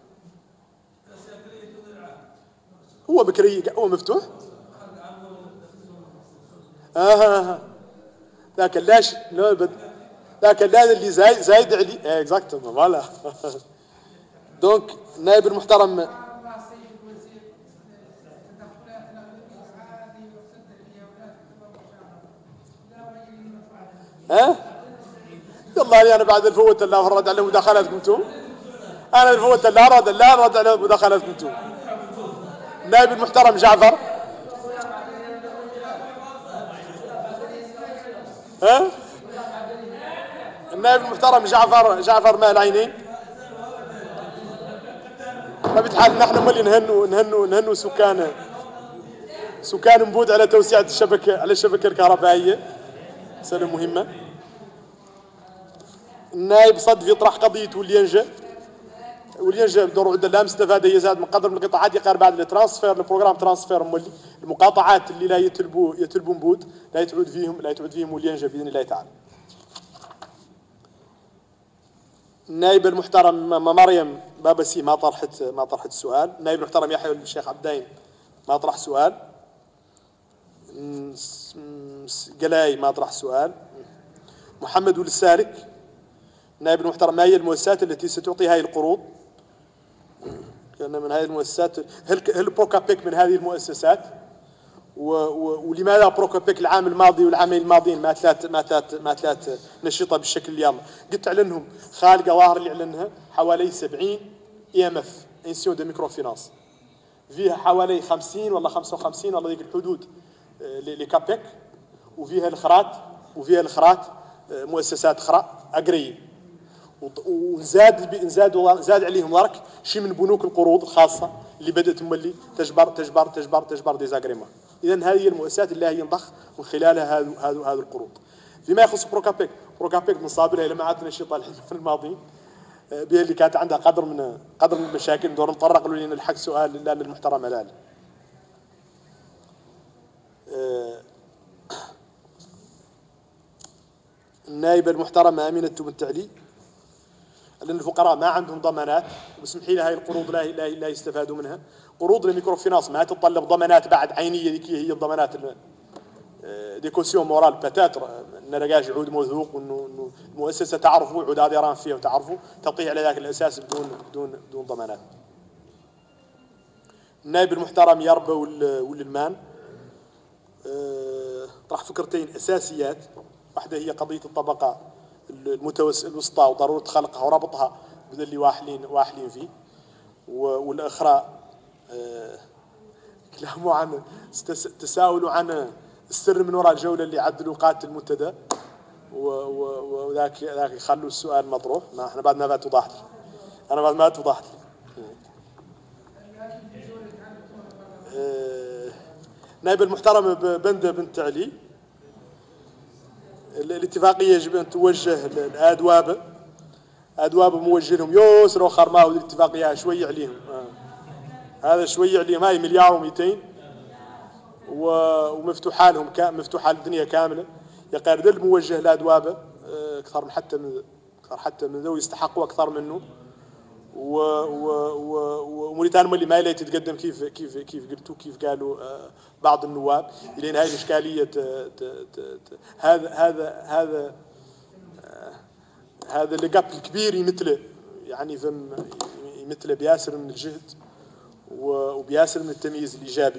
هو بكري هو مفتوح اه لكن لاش لا بد لكن هذا اللي زايد زايد عليه اكزاكتومون فوالا. دونك النائب المحترم ها والله انا بعد الفوت الله رد على مداخلاتكم انتم انا الفوت الله رد الله رد على مداخلاتكم انتم. النائب المحترم جعفر ها النائب المحترم جعفر جعفر مال عينين بطبيعة الحال نحن مولي نهنوا نهنوا نهنوا سكان سكان مبود على توسعة الشبكة على الشبكة الكهربائية مسألة مهمة. النائب صدفي يطرح قضية ولينجا ولينجا بدور عدة لا مستفادة يزاد من قدر من القطاعات يقار بعد الترانسفير البروغرام ترانسفير مولي المقاطعات اللي لا يتلبوا يتلبوا مبود لا يتعود فيهم لا يتعود فيهم ولينجا بإذن الله تعالى. النائب المحترم مريم بابسي ما طرحت ما طرحت السؤال. النائب المحترم يحيى الشيخ عبدين ما طرح سؤال. قلاي ما طرح سؤال. محمد والسالك النائب المحترم ما هي المؤسسات التي ستعطي هذه القروض؟ لأن من هذه المؤسسات هل هل بروكابيك من هذه المؤسسات؟ ولماذا بروكابيك العام الماضي والعامين الماضيين ما ثلاث ما ثلاث ما ثلاث نشطه بالشكل اللي يلا قلت اعلنهم خالقه ظاهر اللي اعلنها حوالي سبعين اي ام اف انسيون دو ميكرو فينانس فيها حوالي خمسين ولا خمسة وخمسين ولا ذيك الحدود لكابيك وفيها الخرات وفيها الخرات مؤسسات اخرى اجريه وزاد زاد زاد عليهم درك شي من بنوك القروض الخاصه اللي بدات تملي تجبر تجبر تجبر تجبر ديزاغريمون. اذا هذه المؤسسات اللي هي ينضخ من خلالها هذه هذه هذه القروض. فيما يخص بروكابيك بروكابيك من صابرها لمعات النشطه في الماضي بها اللي كانت عندها قدر من قدر من المشاكل ندور نطرق له نلحق سؤال للمحترم هلال. النائبه المحترمه امينه بنتعلي لأن الفقراء ما عندهم ضمانات وبسمحي لها هاي القروض لا لا لا يستفادوا منها. قروض الميكرو فينانس ما تتطلب ضمانات بعد عينيه ذيك هي الضمانات دي كوسيون مورال باتاتر ان رجاج يعود موثوق وانه المؤسسه تعرفوا يعود هذا يران فيه وتعرفوا تعطيه على ذاك الاساس بدون بدون بدون ضمانات. النائب المحترم يربى واللمان طرح فكرتين اساسيات. واحده هي قضيه الطبقه المتوسط الوسطى وضروره خلقها وربطها باللي واحلين واحلين فيه. والاخرى كلامه عن تساؤلوا عن السر من وراء الجوله اللي عدلوا قاتل المنتدى وذاك ذاك يخلوا السؤال مطروح. ما احنا بعد ما بات وضحت انا بعد ما توضحت نائب المحترم بندة بنت علي، الاتفاقية يجب أن توجه لأدوابة، أدوابة موجه لهم يسر وخر ما هو الاتفاقية شوي عليهم، آه. هذا شوي عليهم، هاي مليار ومئتين ومفتوحة لهم، مفتوحة الدنيا كاملة. يقال ذل موجه لأدوابة أكثر من حتى من أكثر حتى من ذو يستحقوا أكثر منه. و و و وموريتانيا اللي ما يلي تتقدم كيف كيف كيف قلتوا كيف قالوا بعض النواب، لأن هاي الإشكالية هذا هذا هذا هذا اللقب الكبير يمثله، يعني فم يمثله بياسر من الجهد وبياسر من التمييز الإيجابي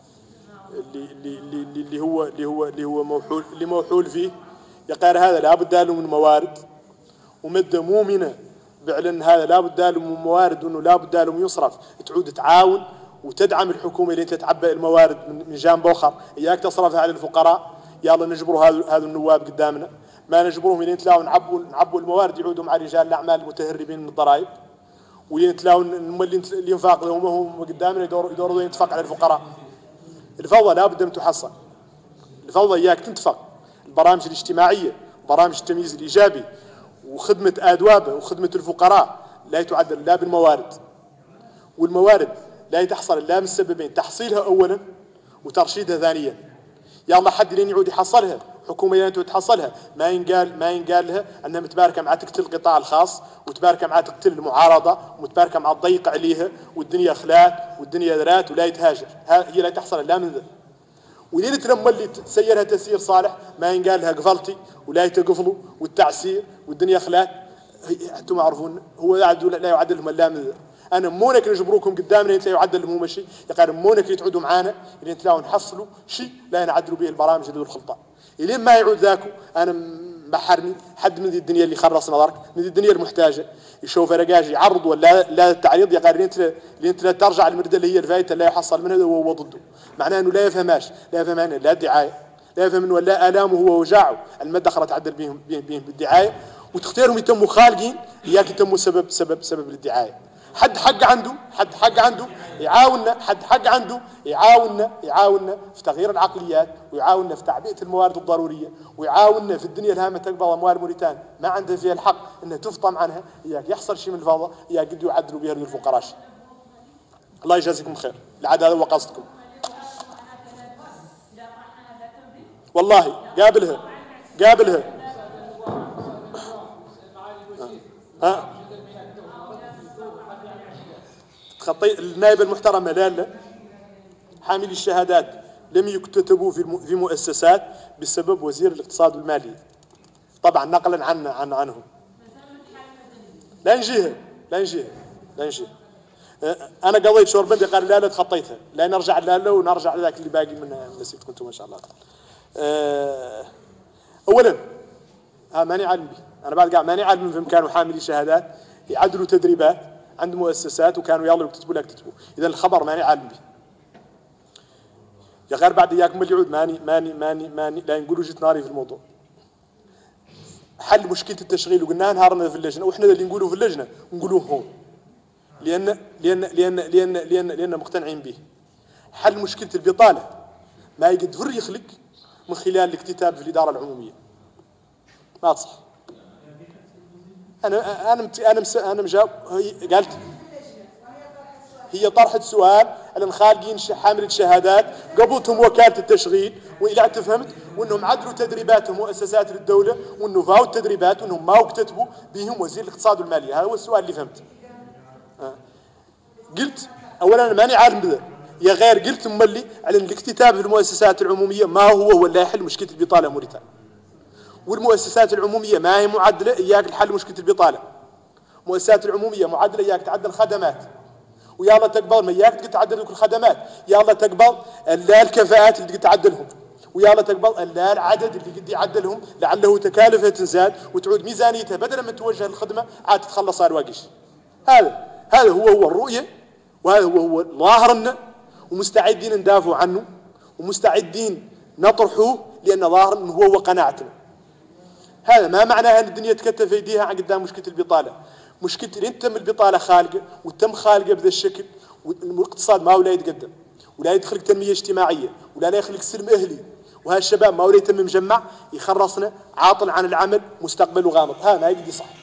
اللي اللي اللي اللي هو اللي هو اللي هو موحول اللي موحول فيه. يقال هذا لابد له من موارد ومدة مؤمنة بعلن هذا لابد له من موارد، وانه لابد له من يصرف تعود تعاون وتدعم الحكومه اللي تتعبى الموارد من جانب اخر. اياك تصرفها على الفقراء، يلا نجبروا هذا النواب قدامنا، ما نجبروهم لين تلاقوا نعبوا نعبوا الموارد يعودوا مع رجال الاعمال المتهربين من الضرائب، ولين تلاقوا اللي ينفاق لهم هم قدامنا يدوروا يدوروا ينتفق على الفقراء. الفوضى لابد ان تحصل، الفوضى اياك تنتفق. البرامج الاجتماعيه، برامج التمييز الايجابي وخدمة أدوابة وخدمة الفقراء لا يتعدل لا بالموارد، والموارد لا تحصل إلا من السببين: تحصيلها أولا وترشيدها ثانيا. يا الله حد لين يعود يحصلها، حكومة لين تعود تحصلها ما ينقال ما ينقال لها أنها متباركة مع تقتل القطاع الخاص، وتباركة مع تقتل المعارضة، ومتباركة مع الضيق عليها، والدنيا خلات والدنيا ذرات ولا يتهاجر. هي لا تحصل إلا من ذا. وليلة لما اللي تسيرها تسيير صالح ما ينقال لها قفلتي ولا يتقفلوا والتعسير والدنيا خلات. انتم عارفون هو لا يعدل لهم الا من ذا. انا مونك نجبروكم قدامنا انت لا يعدل لهم شيء، يقال مونك تقعدوا معانا اللي تلاقوا نحصلوا شيء لا نعدلوا به البرامج اللي الخلطه. الين ما يعود ذاكو انا بحرني حد من ذي الدنيا اللي خرص نظرك، من ذي الدنيا المحتاجه يشوف رقاجي يعرض ولا لا التعريض، يقال انت اللي انت لا ترجع المرده اللي هي الفايته لا يحصل منها وهو ضده. معناه انه لا يفهماش، لا يفهم عنه لا الدعايه، لا يفهم انه لا الامه هو وجاعه الماده اخرى تعدل بهم بهم بالدعايه، وتختارهم يتموا خالقين اياك يتموا سبب سبب سبب للدعايه. حد حق عنده حد حق عنده يعاوننا، حد حق عنده يعاوننا يعاوننا في تغيير العقليات، ويعاوننا في تعبئه الموارد الضروريه، ويعاوننا في الدنيا الهامه تقبض اموال موريتانيا ما عندها فيها الحق انها تفطم عنها. اياك يحصل شيء من الفوضى، اياك قد يعدلوا بها الفقراء. الله يجازيكم خير، لعد هذا هو قصدكم. والله قابلها قابلها ها خطي النائب المحترم لاله حامل الشهادات لم يكتتبوا في في مؤسسات بسبب وزير الاقتصاد والماليه، طبعا نقلا عن عن عنهم. لا نجيها لا نجيها لا نجيها. انا قضيت شهور بندي قال لاله تخطيتها، لا نرجع لاله ونرجع لذاك اللي باقي من نسيتكم انتم ما شاء الله. اولا ها ماني عالم به، انا بعد قاعد ماني عالم بهم كانوا حاملي شهادات يعدلوا تدريبات عند مؤسسات وكانوا يلا يكتبوا لا يكتبوا، اذا الخبر ماني عالم به. يا غير بعد اياكم اللي يعود ماني ماني ماني ماني لا نقولوا جيت ناري في الموضوع. حل مشكله التشغيل وقلناها نهارنا في اللجنه، واحنا اللي نقولوه في اللجنه نقولوه هون لان لان لان لان لان لان مقتنعين به. حل مشكله البطاله ما يقدر يخلق من خلال الاكتتاب في الاداره العموميه. ما تصح. انا انا انا انا مجاوب. قالت هي طرحت سؤال على خالقين حامله شهادات قبضتهم وكاله التشغيل، والى فهمت وانهم عدلوا تدريباتهم مؤسسات للدوله، وانه فاوا التدريبات وانهم ما اكتتبوا بهم وزير الاقتصاد والماليه. هذا هو السؤال اللي فهمت. أه. قلت اولا انا ماني عالم بذا، يا غير قلت مملي على الاكتتاب في المؤسسات العموميه ما هو هو اللي يحل مشكله البطاله موريتانيا، والمؤسسات العموميه ما هي معدله اياك الحل مشكله البطاله. المؤسسات العموميه معدله اياك تعدل خدمات، ويا الله تقبل ما اياك تقدر تعدل كل الخدمات، يا الله تقبل لا الكفاءات اللي تقدر تعدلهم، ويا الله تقبل لا العدد اللي قد يعدلهم لعله تكالفه تزداد وتعود ميزانيتها بدل ما توجه للخدمه عاد تتخلص على الواقش. هذا هذا هو هو الرؤيه، وهذا هو هو ظاهر لنا، ومستعدين ندافع عنه ومستعدين نطرحوه لان ظاهر انه هو هو قناعتنا. هذا ما معناها ان الدنيا تكتف ايديها عن قدام مشكله البطاله. مشكله اللي تم البطاله خالقه وتم خالقه بهذا الشكل والاقتصاد ما ولا يتقدم، ولا يدخلك تنميه اجتماعيه، ولا لا يخليك سلم اهلي، وهالشباب ما ولا يتم مجمع يخرصنا عاطل عن العمل مستقبله غامض. ها ما يقدر صح.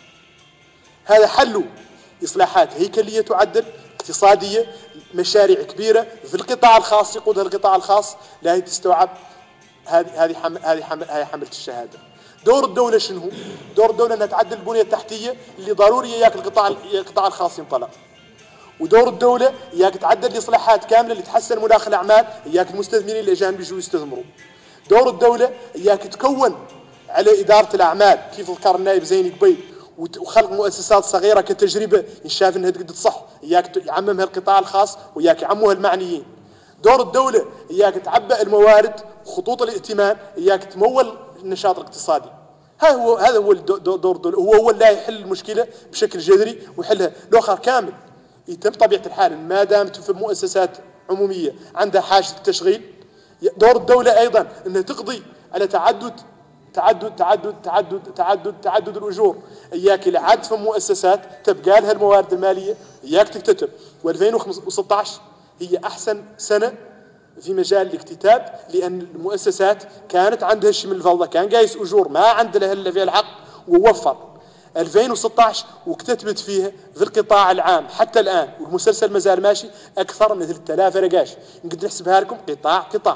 هذا حله اصلاحات هيكليه تعدل، اقتصاديه، مشاريع كبيره في القطاع الخاص يقودها القطاع الخاص، لا هي تستوعب هذه هذه حمل هذه حمل هذه حمله الشهاده. دور الدوله شنو هو؟ دور الدوله انها تعدل البنيه التحتيه اللي ضروري اياك القطاع القطاع الخاص ينطلق. ودور الدوله اياك تعدل اصلاحات كامله اللي تحسن مناخ الاعمال، اياك المستثمرين الاجانب يجوا يستثمروا. دور الدوله اياك تكون على اداره الاعمال كيف ذكر النائب زيني قبيل، وخلق مؤسسات صغيره كتجربه ينشاف انها تقدر تصح، اياك يعممها القطاع الخاص وياك يعموها المعنيين. دور الدوله اياك تعبئ الموارد وخطوط الائتمان، اياك تمول النشاط الاقتصادي. هذا هو هذا هو دور الدوله، هو هو اللي يحل المشكله بشكل جذري ويحلها الاخر كامل. يتم طبيعه الحال ما دامت في مؤسسات عموميه عندها حاجه التشغيل، دور الدوله ايضا انها تقضي على تعدد تعدد تعدد تعدد تعدد تعدد الاجور. اياك العد في مؤسسات تبقى لها الموارد الماليه، اياك تكتتب. وألفين وستة عشر هي احسن سنه في مجال الاكتتاب، لان المؤسسات كانت عندها شيء من الفوضى، كان قايس اجور ما عند لها الا فيها الحق ووفر. ألفين وستة عشر واكتتبت فيها في القطاع العام حتى الان، والمسلسل مازال ماشي، اكثر من ثلاثة آلاف رقاش، نقدر نحسبها لكم قطاع قطاع.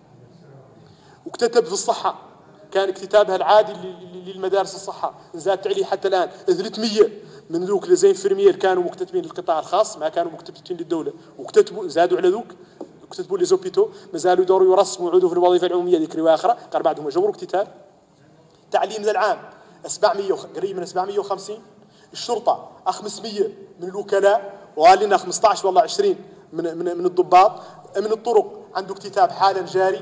واكتتب في الصحه، كان اكتتابها العادي للمدارس الصحه زادت عليه حتى الان ثلاثمية من ذوك اللي زي انفيرمير كانوا مكتتبين للقطاع الخاص، ما كانوا مكتتبين للدوله، واكتتبوا زادوا على ذوك كتبوا لي زوبيتو، مازالوا يدوروا يرسموا عضو في الوظيفه العموميه ذيك روايه اخرى، قال بعدهم جبروا اكتتاب. تعليم ذا العام سبعمية قريب من سبعمية وخمسين، الشرطه خمسمية من الوكلاء، وقال لنا خمسة عشر والله عشرين من من من الضباط. من الطرق عنده اكتتاب حالا جاري.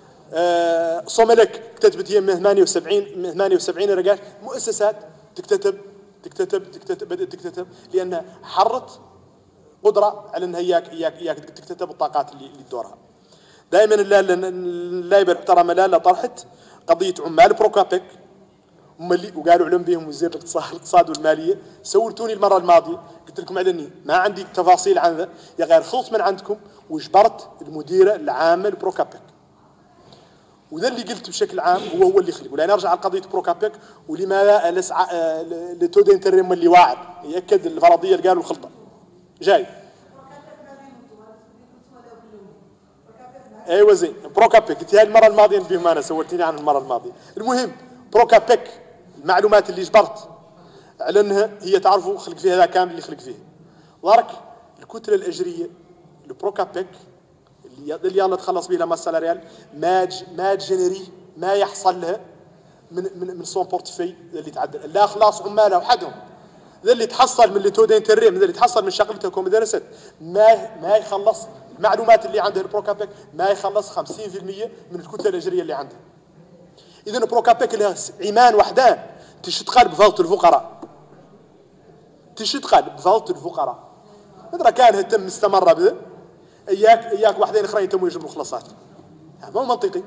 آه صوملك كتبت هي من ثمانية وسبعين من ثمانية وسبعين رقاش. مؤسسات تكتتب تكتتب تكتتب بدات تكتتب لانها حرت قدره على انها اياك اياك اياك تكتتب الطاقات اللي اللي تدورها. دائما اللايبه المحترمه لا لا طرحت قضيه عمال بروكابيك، هم اللي وقالوا علم بهم وزير الاقتصاد والماليه. سولتوني المره الماضيه قلت لكم علني ما عندي تفاصيل عن ذا، يا غير خلص من عندكم وجبرت المديره العامه لبروكابيك. وذا اللي قلت بشكل عام هو هو اللي يخلق. ولا نرجع على قضيه بروكابيك ولماذا الاسعى لتودين تريم اللي واعد ياكد الفرضيه اللي قالوا الخلطه جاي. ايوه زين بروكابيك قلت هاي المره الماضيه بهم انا سولتني عن المره الماضيه. المهم بروكابيك المعلومات اللي جبرت على انها هي تعرفوا خلق فيها هذا كامل اللي خلق فيها. ظهرك الكتله الاجريه البروكابيك اللي اللي يلا تخلص بها لما السالاريال ما ما جنري ما يحصل لها من من من صون بورتفي اللي تعدل لا خلاص عمالها وحدهم. ذا اللي تحصل من اللي تودين تريم، ذا اللي تحصل من شغلتها كومدرست ما ما يخلص المعلومات اللي عندها البروكابيك ما يخلص خمسين بالمية من الكتله الاجريه اللي عندها. اذا البروكابيك لها عمان وحدان تشتغل بفضل الفقراء، تشتغل بفضل الفقراء. مدرى كان تم مستمره بذا اياك اياك واحدين اخرين يتموا يجيبوا الخلاصات. هذا مو منطقي،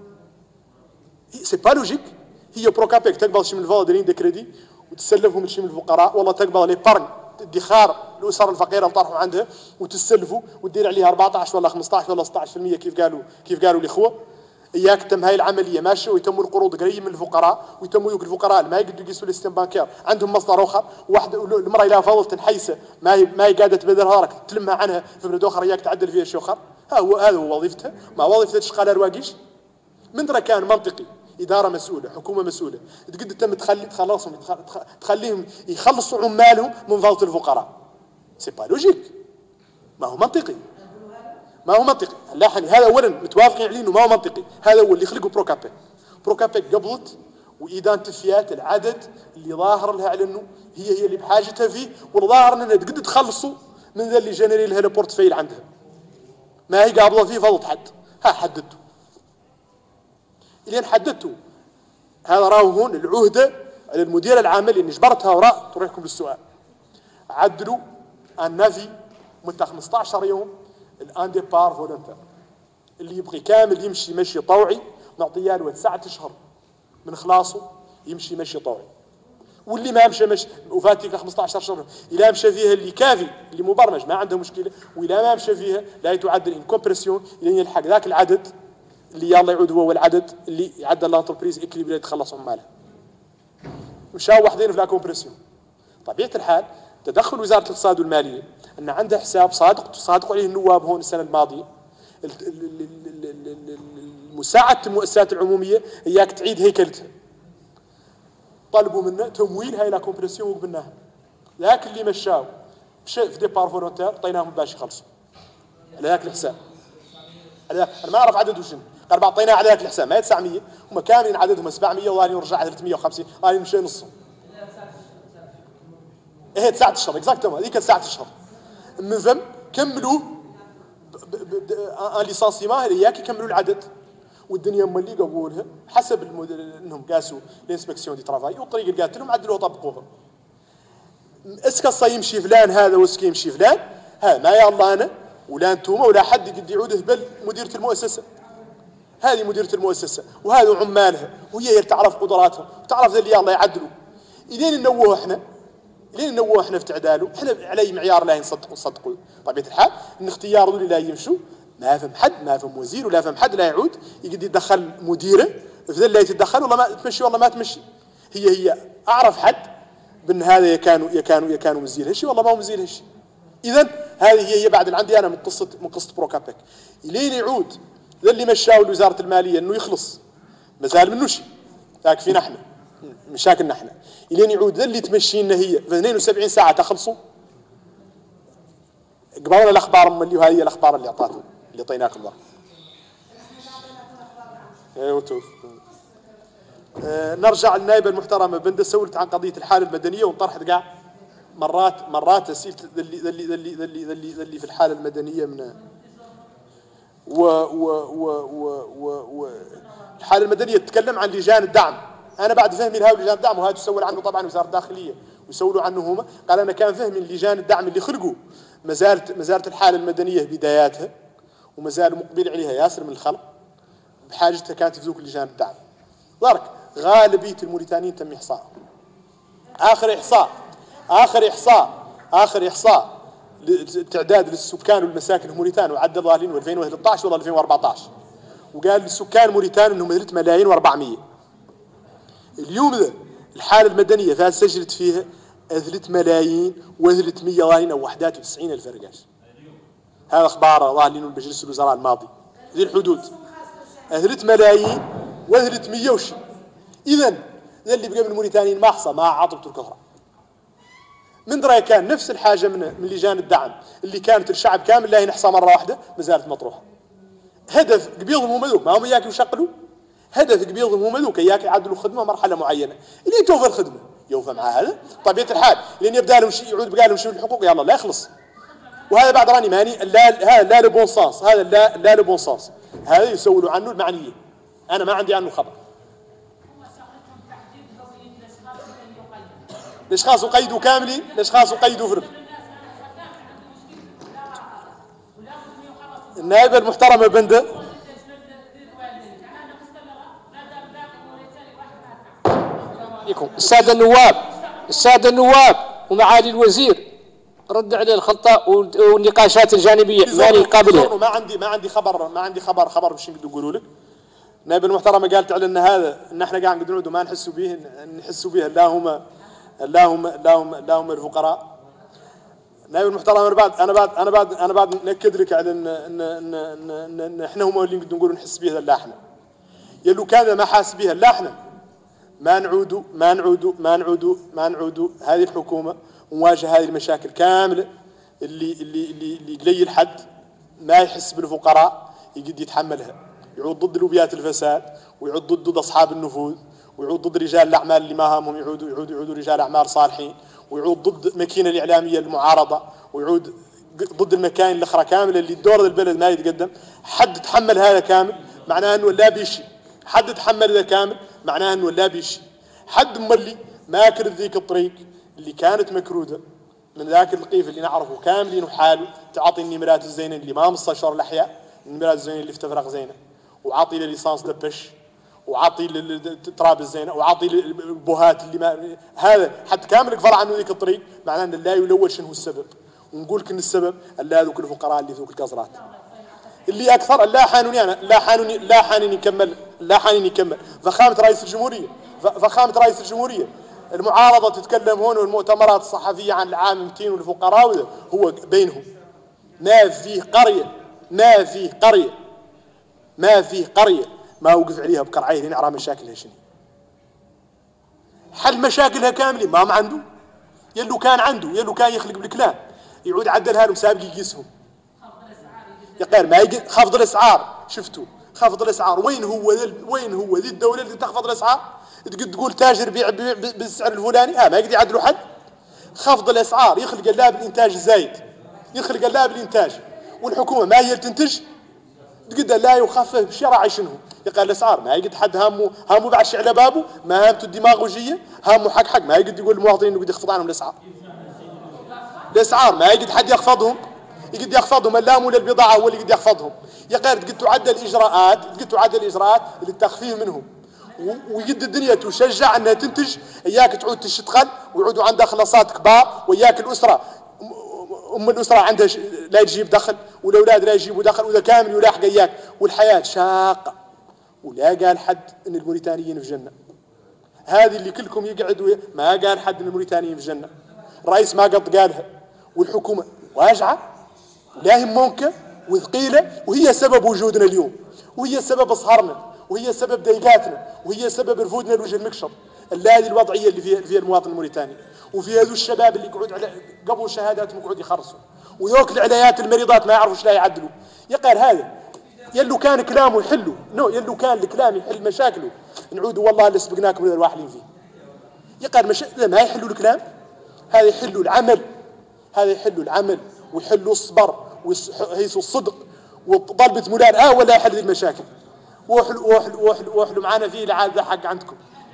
سي با لوجيك. هي بروكابيك تقبل شي من الفوادرين دي كريدي وتسلفهم من شي من الفقراء، والله تقبل لي بارن ادخار الاسر الفقيره وطرحوا عندها وتسلفوا وتدير عليها أربعة عشر ولا خمسة عشر ولا ستة عشر بالمية كيف قالوا كيف قالوا الاخوه. اياك تم هاي العمليه ماشيه ويتموا القروض قريب من الفقراء ويتموا يوك الفقراء ما يقدروا يقيسوا الاستم بانكير عندهم مصدر اخر. واحد المراه الى فضل تنحيسه ما هي ما هي قاعده تبذل هارك تلمها عنها في بلد اخر اياك تعدل فيها شيء اخر. ها هو هذا هو وظيفتها، ما وظيفتها تشغال رواقيش. من درا كان منطقي اداره مسؤوله حكومه مسؤوله تقدر تم تخلي تخلصهم تخليهم يخلصوا عمالهم من فضل الفقراء. سي با لوجيك، ما هو منطقي ما هو منطقي. لاحظ هذا اولا متوافقين عليه انه ما هو منطقي. هذا هو اللي خلقوا بروكابيك. بروكابيك قبضت وايدنتفيات العدد اللي ظاهر لها على انه هي هي اللي بحاجتها فيه، والظاهر انها تقدر تخلصوا من ذا اللي جنري لها البورتفيل عندها. ما هي قابضه فيه فضلت حد ها حددته الين حددته. هذا راهو هون العهده على المدير العام اللي جبرتها وراء طرحكم للسؤال. عدلوا النفي مدة خمسة عشر يوم الان ديبار فولونتير اللي يبغي كامل يمشي مشي طوعي نعطيه له تسعة اشهر من خلاصه يمشي مشي طوعي. واللي ما مشى مش وفاتك خمسة عشر شهر، إلا مشى فيها اللي كافي اللي مبرمج ما عنده مشكلة، وإلا ما مشى فيها لا تعدل إن كومبرسيون إلى يلحق ذاك العدد اللي يلا يعود هو العدد اللي يعدل الانتربريز إكليبري يتخلص عمالها. مشاو واحدين في لا كومبرسيون. طبيعة الحال تدخل وزارة الاقتصاد والمالية أن عندها حساب صادق صادقوا عليه النواب هون السنة الماضية، مساعدة المؤسسات العمومية إياك تعيد هيكلتها. طلبوا منا تمويل هاي لا كومبرسيون وقبلناها. لكن اللي مشاو مشى في ديبار فولونتير عطيناهم باش يخلصوا على ذاك الحساب. على انا ما اعرف عدده شنو، قال بعطيناه على ذاك الحساب ما تسعمية، هم كاملين عددهم سبعمية وظاهرين ورجع ثلاثمية وخمسين، قال مشى نصهم. ايه تسعة اشهر اكزاكتومون هذيك تسعة اشهر. من ثم كملوا ان ليسانسيمون اياك يكملوا العدد. والدنيا ملي قبولها حسب انهم قاسوا الانسبكسيون دي ترافاي والطريقه اللي قالت لهم عدلوها طبقوها. اسكا الصا يمشي فلان هذا واسكا يمشي فلان، ها ما يا الله انا ولا انتم ولا حد قد يعود هبل مديره المؤسسه. هذه مديره المؤسسه وهذا عمالها وهي تعرف قدراتها وتعرف اللي يلا يعدلوا. الين ننوه احنا الين ننوه احنا في تعداله، احنا على معيار لا نصدقوا نصدقوا طبيعه الحال ان اختيار ذول لا يمشوا ما فهم حد ما فهم وزير ولا فهم حد لا يعود يقدر يتدخل مديره في ذا اللي يتدخل والله ما تمشي والله ما تمشي. هي هي اعرف حد بان هذا يكانوا يكانوا يكانوا مزيل هالشيء والله ما هو مزيل هالشيء. اذا هذه هي هي بعد اللي عندي انا من قصه من قصه بروكابيك. الين يعود ذا اللي مشاه وزاره الماليه انه يخلص ما زال منه شيء يكفينا احنا مشاكلنا احنا. الين يعود ذا اللي تمشينا هي في اثنين وسبعين ساعه تخلصوا. قبلنا الاخبار ملي وهي الاخبار اللي اعطاكم اللي اعطيناكم ذا. ايوه توف. آه نرجع للنائبه المحترمه بنده سولت عن قضيه الحاله المدنيه وانطرحت كاع مرات مرات اسئله اللي اللي اللي اللي اللي اللي في الحاله المدنيه من و و و و و الحاله المدنيه تتكلم عن لجان الدعم. انا بعد فهمي لهذا لجان الدعم وهذا تسول عنه طبعا وزاره الداخليه ويسولوا عنه هما. قال انا كان فهمي لجان الدعم اللي خلقوا ما زالت ما زالت الحاله المدنيه بداياتها وما زالوا مقبل عليها ياسر من الخلق بحاجتها كانت في ذوك لجان الدعم. ضرك غالبيه الموريتانيين تم احصائهم. اخر احصاء اخر احصاء اخر احصاء التعداد للسكان والمساكن الموريتان وعدل ظاهرين ألفين وثلاثة عشر ولا ألفين وأربعة عشر وقال للسكان موريتان انهم ثلاثة ملايين وأربعمية. اليوم ذا الحاله المدنيه فيها سجلت فيها ثلاثة ملايين وثلاثمية ظاهرين او واحد وتسعين الف رجال. هذا اخبار ظاهرين من مجلس الوزراء الماضي ذي الحدود ثلاثة ملايين وثلاثمية وشي. اذا ذا اللي بقى من الموريتانيين ما احصى ما عاطبته الكهرباء. من درا كان نفس الحاجه من من لجان الدعم اللي كانت الشعب كامل لا ينحصى مره واحده ما زالت مطروحه. هدف قبيضهم هم ذوك ما هم اياك يشقلوا. هدف قبيضهم هم ذوك اياك يعدلوا خدمه مرحله معينه اللي توفى الخدمه يوفى مع هذا طبيعه الحال لين يبدا لهم شيء يعود بقى لهم شيء الحقوق يلا لا يخلص. وهذا بعد راني ماني لا هذا لا لو بون سانس هذا لا لا لو بون سانس هذا يسولوا عنه المعنيين. انا ما عندي عنه خبر. الاشخاص يقيدوا كاملين الاشخاص يقيدوا فرق. النائبه المحترمه بنده الساده النواب الساده النواب ومعالي الوزير رد عليه الخلطه والنقاشات الجانبيه ماني قابلها. ما عندي ما عندي خبر ما عندي خبر خبر باش نقولوا لك. النائبه المحترمه قالت على ان هذا ان احنا قاعد نقعدوا وما نحسوا به نحسوا به لا هما لا هما لا هما لا هما الفقراء. النائب المحترم انا بعد انا بعد انا بعد انا بعد ناكد لك على ان ان ان, إن, إن احنا هما اللي نقولوا نحس به لا احنا. يلو كان ما حاس به لا احنا ما نعودوا ما نعودوا ما نعودوا ما نعودوا هذه الحكومه ونواجه هذه المشاكل كامله اللي اللي اللي اللي قليل حد ما يحس بالفقراء يقد يتحملها. يعود ضد لوبيات الفساد ويعود ضد اصحاب النفوذ ويعود ضد رجال الاعمال اللي ما همهم يعودوا يعودوا يعودوا رجال اعمال صالحين ويعود ضد الماكينه الاعلاميه المعارضه ويعود ضد المكاين الاخرى كامله اللي دور البلد ما يتقدم. حد تحمل هذا كامل معناه انه لا بيشي. حد تحمل هذا كامل معناه انه لا بيشي. حد مولي ماكر ذيك الطريق اللي كانت مكروده من ذاك القيف اللي نعرفه كاملين وحاله تعطي النمرات الزينه اللي ما مستشار الاحياء النمرات الزينه اللي في تفرغ زينه وعاطي له ليسانس دبش وعطي التراب الزينه وعطي البوهات اللي ما هذا حتى كامل يقفل عنه ذيك الطريق، معناه ان لا يلول شنو هو السبب، ونقول لك ان السبب الا ذوك الفقراء اللي ذوك القصرات اللي اكثر. لا حانوني انا لا حانوني لا حانوني نكمل لا حانوني نكمل فخامه رئيس الجمهوريه فخامه رئيس الجمهوريه المعارضه تتكلم هون والمؤتمرات الصحفيه عن العامتين والفقراء، هو بينهم ما فيه قريه ما فيه قريه ما فيه قريه ما وقف عليها بقرعيه لنعرى مشاكلها شنو، حل مشاكلها كاملين ما هم عنده، يلو كان عنده يلو كان يخلق بالكلام يعود عدلها لهم سابق يقيسهم يا غير ما يجي خفض الاسعار. شفتوا خفض الاسعار وين هو وين هو ذي الدوله اللي تخفض الاسعار تقول تاجر بيع بالسعر الفلاني اه ما يقدر يعدلوا حد. خفض الاسعار يخلق لا بالانتاج الزايد يخلق لا بالانتاج، والحكومه ما هي تنتج تقدر لا يخفف بشرع شنو يقال الاسعار ما يقد حد هامه هامه بعد على بابه ما هامته الديماغوجيه هامه حق حق ما يقد يقول المواطنين انه يقد يخفض عنهم الاسعار. الاسعار ما يقد حد يخفضهم يقد يخفضهم اللام للبضاعه هو اللي يقد يخفضهم يا غير قد تعدل الاجراءات قد تعدل الاجراءات للتخفيف منهم ويقد الدنيا تشجع انها تنتج اياك تعود تشتغل ويعودوا عندها خلاصات كبار وياك الاسره ام الاسره عندها لا تجيب دخل والاولاد لا يجيبوا دخل واذا كامل يلاحق اياك والحياه شاقه. ولا قال حد ان الموريتانيين في جنه، هذه اللي كلكم يقعدوا ما قال حد ان الموريتانيين في جنه، الرئيس ما قد قالها والحكومه واجعه لا همونك وثقيله وهي سبب وجودنا اليوم وهي سبب اسهرنا وهي سبب ضيقاتنا وهي سبب رفودنا لوجه المكشر. هذه الوضعيه اللي فيها فيها المواطن الموريتاني وفي هذو الشباب اللي يقعد على قبل شهاداتهم يقعد يخرصوا وذوك العلايات المريضات ما يعرفوا ايش لا يعدلوا. يقال هذا يلو كان كلامه يحلوا نو يلو كان الكلام يحل مشاكله نعودوا والله اللي سبقناكم الى الواحلين فيه. يقال مش... ما يحلوا الكلام هذا يحلوا العمل هذا يحلوا العمل ويحلوا الصبر ويهيسوا الصدق وطلبة مولان اه ولا يحل ذي المشاكل وحلوا وحلوا وحلوا وحلوا معنا فيه العاد ذا حق عندكم.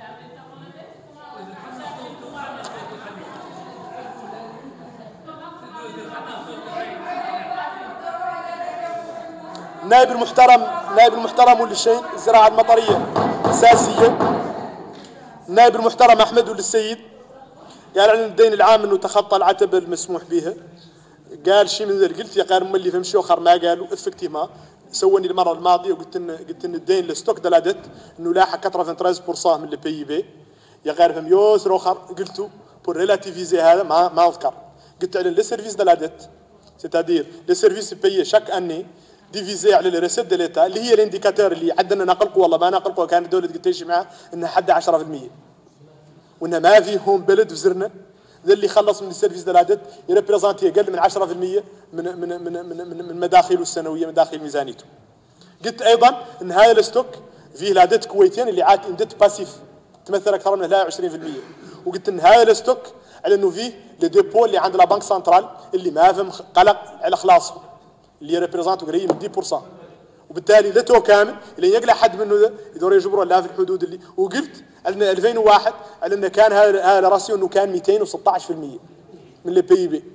النائب المحترم النائب المحترم ولي الشيء الزراعة المطرية أساسية. النائب المحترم أحمد ولي السيد قال عن الدين العام أنه تخطى العتبة المسموح بها. قال شيء من ذا قلت يا قال هم اللي فهمشوا آخر ما قالوا افكتيما سووني المرة الماضية وقلت إن قلت إن الدين لستوك دلادت إنه لاحق ثمانية وثلاثين بالمئة من البي بي يا غير فهم يوسر آخر قلتوا بور ريلاتيفيزي هذا ما ما أذكر قلت على السيرفيس دلادت سيتادير السيرفيس بي شاك أني ديفيزي على الريسيت دو ليتا اللي هي الانديكاتور اللي عندنا نقلقوا والله ما نقلقوا كان الدوله قلت تمشي معاه انها حد عشرة بالمئة وانه ما في هون بلد في زرنا ذا اللي خلص من السيرفيس دلادت يريبريزونتي اقل من عشرة بالمئة من من من من من, من مداخله السنويه مداخل ميزانيته. قلت ايضا ان هذا الستوك فيه لادت كويتين اللي عاد اندت باسيف تمثل اكثر من عشرين بالمئة وقلت ان هذا الستوك على انه فيه الديبو اللي عند لا بنك سنترال اللي ما فهم قلق على خلاصهم اللي ريبريزونتو قريب من عشرة بالمئة وبالتالي لا تو كامل اللي يقلع حد منه ذا يدور يجبره لا في الحدود اللي وقلت ان ألفين وواحد على انه كان هذا هذا راسيو انه كان مئتين وستة عشر بالمئة من البي بي.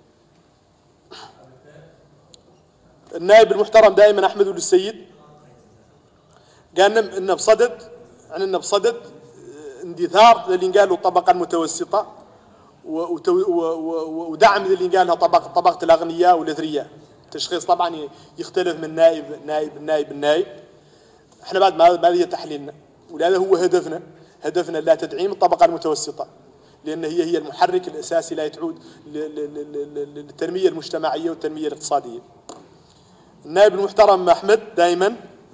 النائب المحترم دائما احمد ولي السيد قال انه بصدد عن انه بصدد اندثار اللي قالوا الطبقه المتوسطه ودعم اللي قالها طبقه طبقه الاغنياء والاثرياء. التشخيص طبعا يختلف من نائب نائب النائب النائب. احنا بعد ما هي تحليلنا ولهذا هو هدفنا هدفنا لا تدعيم الطبقه المتوسطه لان هي هي المحرك الاساسي لا تعود للتنميه المجتمعيه والتنميه الاقتصاديه. النائب المحترم احمد دائما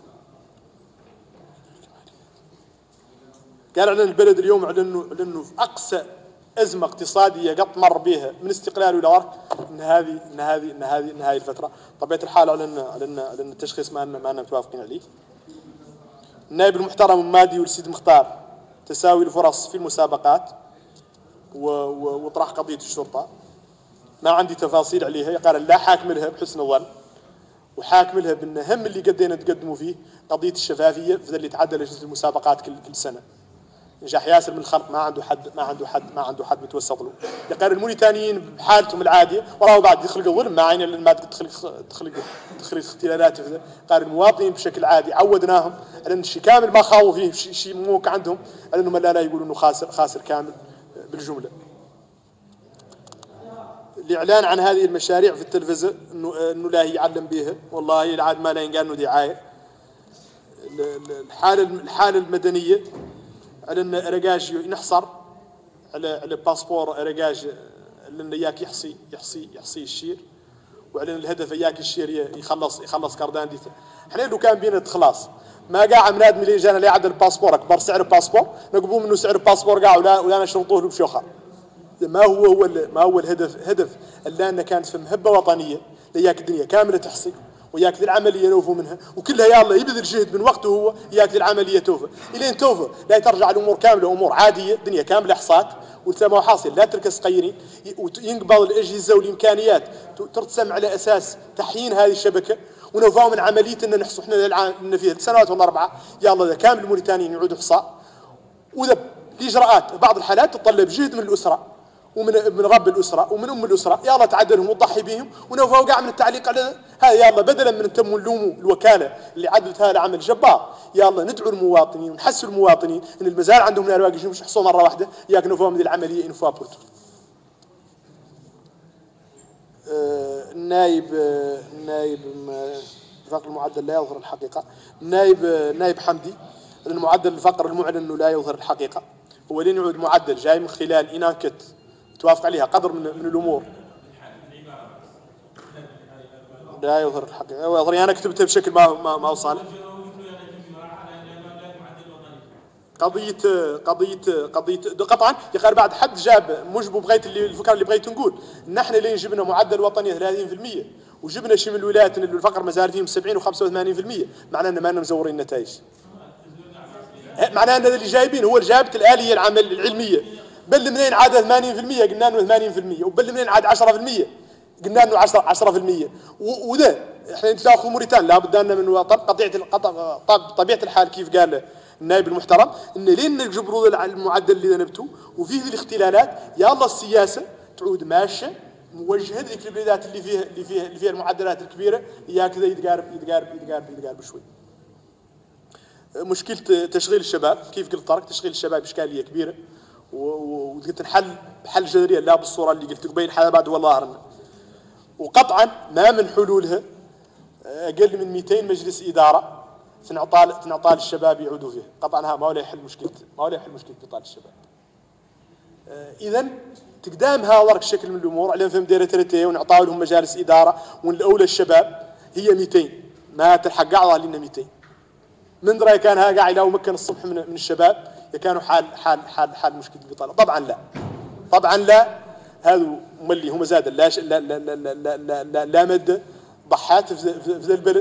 قال عن البلد اليوم على انه على انه في اقصى ازمه اقتصاديه قط مر بها من استقلاله الى ورك ان هذه ان هذه ان هذه ان هذه الفتره طبيعه الحال على ان على ان على ان التشخيص ما ما متوافقين عليه. النائب المحترم مادي والسيد مختار تساوي الفرص في المسابقات وطرح قضيه الشرطه ما عندي تفاصيل عليها. قال لا حاكم لها بحسن الظن وحاكم لها بان اهم اللي قدينا تقدموا فيه قضيه الشفافيه في اللي تعدل لجنه المسابقات كل كل سنه نجاح ياسر من الخلق ما عنده حد ما عنده حد ما عنده حد متوسط له. يقال الموريتانيين بحالتهم العاديه وراهو بعد يخلقوا ظلم ما عين الا ما تخلق تخلق تخلق اختلالات. قال المواطنين بشكل عادي عودناهم على ان الشيء كامل ما خاووا فيه شيء موك عندهم على انهم لا لا يقولوا انه خاسر خاسر كامل بالجمله. الاعلان عن هذه المشاريع في التلفزه انه انه لا يعلم بها والله العاد ما لا ينقال انه دعايه. الحاله الحاله المدنيه على ان رقاج ينحصر على على باسبور رقاج لان اياك يحصي يحصي يحصي الشير وعلى ان الهدف اياك الشير يخلص يخلص كاردان ديته. احنا لو كان بينا خلاص ما قاع منادم اللي جانا اللي يعدل الباسبور اكبر سعر الباسبور نقبوا منه سعر الباسبور قاع ولا ولا نشرطوه له بشوخه. ما هو هو ما هو الهدف هدف الا انه كانت في مهبه وطنيه لياك الدنيا كامله تحصي وياك ذي العمليه نوفوا منها وكلها يلا يبذل جهد من وقته هو ياك ذي العمليه توفى الين توفى لا ترجع الامور كامله امور عاديه الدنيا كامله حصات وتسمى حاصل لا تركز قيرين وينقبض الاجهزه والامكانيات ترتسم على اساس تحيين هذه الشبكه ونوفاو من عمليه ان نحصوا احنا لنا فيها سنوات ولا اربعه يلا اذا كامل الموريتانيين يعودوا حصاء وذا الاجراءات بعض الحالات تتطلب جهد من الاسره ومن من رب الاسره ومن ام الاسره يلا تعدلهم وتضحي بهم ونوفوا قاع من التعليق على هذا يلا بدلا من تم نلوموا الوكاله اللي عدلت هذا عمل جبار يلا ندعو المواطنين ونحسوا المواطنين ان المزال عندهم من الواقع مش يحصوا مره واحده ياك نوفوا من العمليه انفوا بروتو. آه النائب آه النائب فقر المعدل لا يظهر الحقيقه. النائب آه النائب حمدي المعدل الفقر المعلن انه لا يظهر الحقيقه هو لين يعود معدل جاي من خلال انانكت توافق عليها قدر من, من الامور لا يظهر الحقيقه. انا كتبتها بشكل ما ما, ما وصل قضيه قضيه قضيه قطعا يا بعد حد جاب مجبو بغيت اللي الفكره اللي بغيت نقول ان احنا لين جبنا معدل وطني ثلاثين بالمئة وجبنا شي من الولايات ان الفقر ما زال فيهم سبعين وخمسة وثمانين بالمئة معناه ان ما لنا مزورين النتائج معناه ان اللي جايبين هو اللي جابت الاليه العمل العلميه بل منين عاد ثمانين بالمئة قلنا له ثمانين بالمئة وبل منين عاد عشرة بالمئة قلنا له عشرة عشرة بالمئة وده احنا نتاخذ موريتان لابد لنا من قطيعه طبيعه الحال كيف قال النائب المحترم ان لين نجبروا المعدل اللي ذنبته وفيه الاختلالات يا الله السياسه تعود ماشيه موجهه ذيك البلادات اللي فيها اللي فيها اللي فيها المعدلات الكبيره يا كذا يتقارب يتقارب يتقارب يتقارب شوي. مشكله تشغيل الشباب كيف قلت طارق تشغيل الشباب اشكاليه كبيره وقلت نحل بحل جذريه لا بالصوره اللي قلت قبيل حدا بعد والله ظاهرنا وقطعا ما من حلولها اقل من مئتين مجلس اداره تنعطى تنعطى للشباب يعودوا فيه قطعا ها ما ولا يحل مشكله ما ولا يحل مشكله بطال الشباب. اذا تقدام هذا الشكل من الامور على فهم دايره ترتيه ونعطاو لهم مجالس اداره والاولى الشباب هي مئتين ما تلحق قاعده لنا مئتين من درا كان ها قاعد لو مكن الصبح من, من الشباب كانوا حال حال حال حال مشكله البطاله طبعا لا طبعا لا هذا ملي هم زاد لا لا لا لا لا, لا, لا, لا مده ضحات في ذا البلد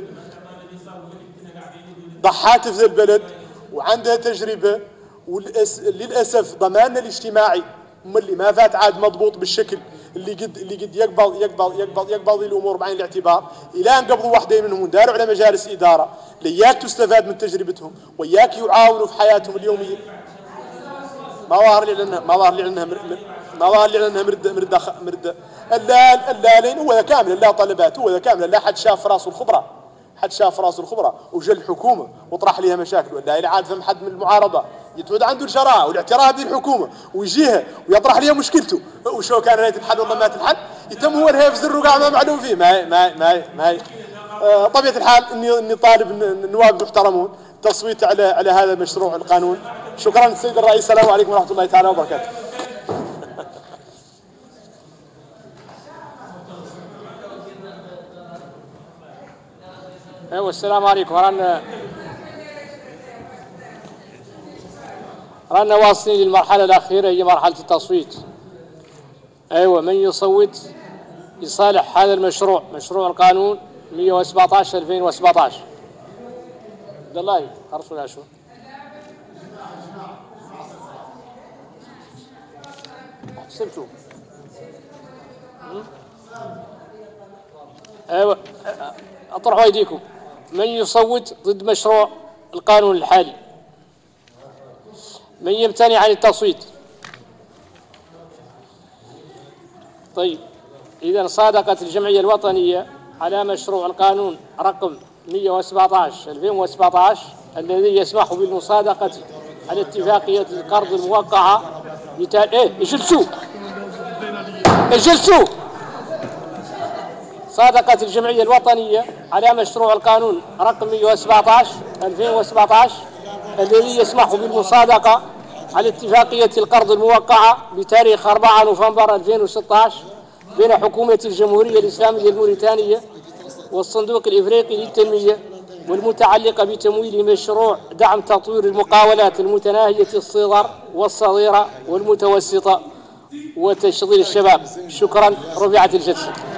ضحات في ذا البلد وعندها تجربه وللاسف ضماننا الاجتماعي ملي ما فات عاد مضبوط بالشكل اللي قد اللي قد يقبض يقبض يقبض يقبض الامور بعين الاعتبار الى ان قبضوا واحدين منهم وداروا على مجالس اداره لياك تستفاد من تجربتهم وياك يعاونوا في حياتهم اليوميه. ما ظهر لي لانها ما ظهر لي لانها ما ظهر لي لانها مرد مرد مرد اللال اللالين هو كامل لا طلبات هو كامل لا حد شاف راسه الخبره حد شاف راسه الخبره وجا الحكومه وطرح لها مشاكل ولا الى عاد فهم حد من المعارضه يتعود عنده الجراءه والاعتراف بالحكومه ويجيها ويطرح لها مشكلته وشو كان لا تتحل والله ما تتحل يتم هو الهيف زر وقاع ما معلوم فيه ما ما ما, ما آه طبيعه الحال اني اني طالب النواب المحترمون تصويت على على هذا المشروع القانون. شكرا السيد الرئيس السلام عليكم ورحمه الله تعالى وبركاته. ايوه السلام عليكم. رانا رانا واصلين للمرحله الاخيره هي مرحله التصويت. ايوه من يصوت لصالح هذا المشروع مشروع القانون مئة وسبعة عشر ألفين وسبعة عشر. عبد الله خرصوا العشوة. سبتوا ايوه اطرحوا ايديكم. من يصوت ضد مشروع القانون الحالي؟ من يمتنع عن التصويت؟ طيب، إذا صادقت الجمعية الوطنية على مشروع القانون رقم مئة وسبعة عشر ألفين وسبعة عشر الذي يسمح بالمصادقة على اتفاقية القرض الموقعة بتا... إيه اجلسوا اجلسوا صادقت الجمعية الوطنية على مشروع القانون رقم مئة وسبعة عشر ألفين وسبعة عشر الذي يسمح بالمصادقة على اتفاقية القرض الموقعة بتاريخ أربعة نوفمبر ألفين وستة عشر بين حكومة الجمهورية الإسلامية الموريتانية والصندوق الإفريقي للتنمية، والمتعلقة بتمويل مشروع دعم تطوير المقاولات المتناهية الصغر والصغيرة والمتوسطة وتشغيل الشباب. شكرا، رفعت الجلسة.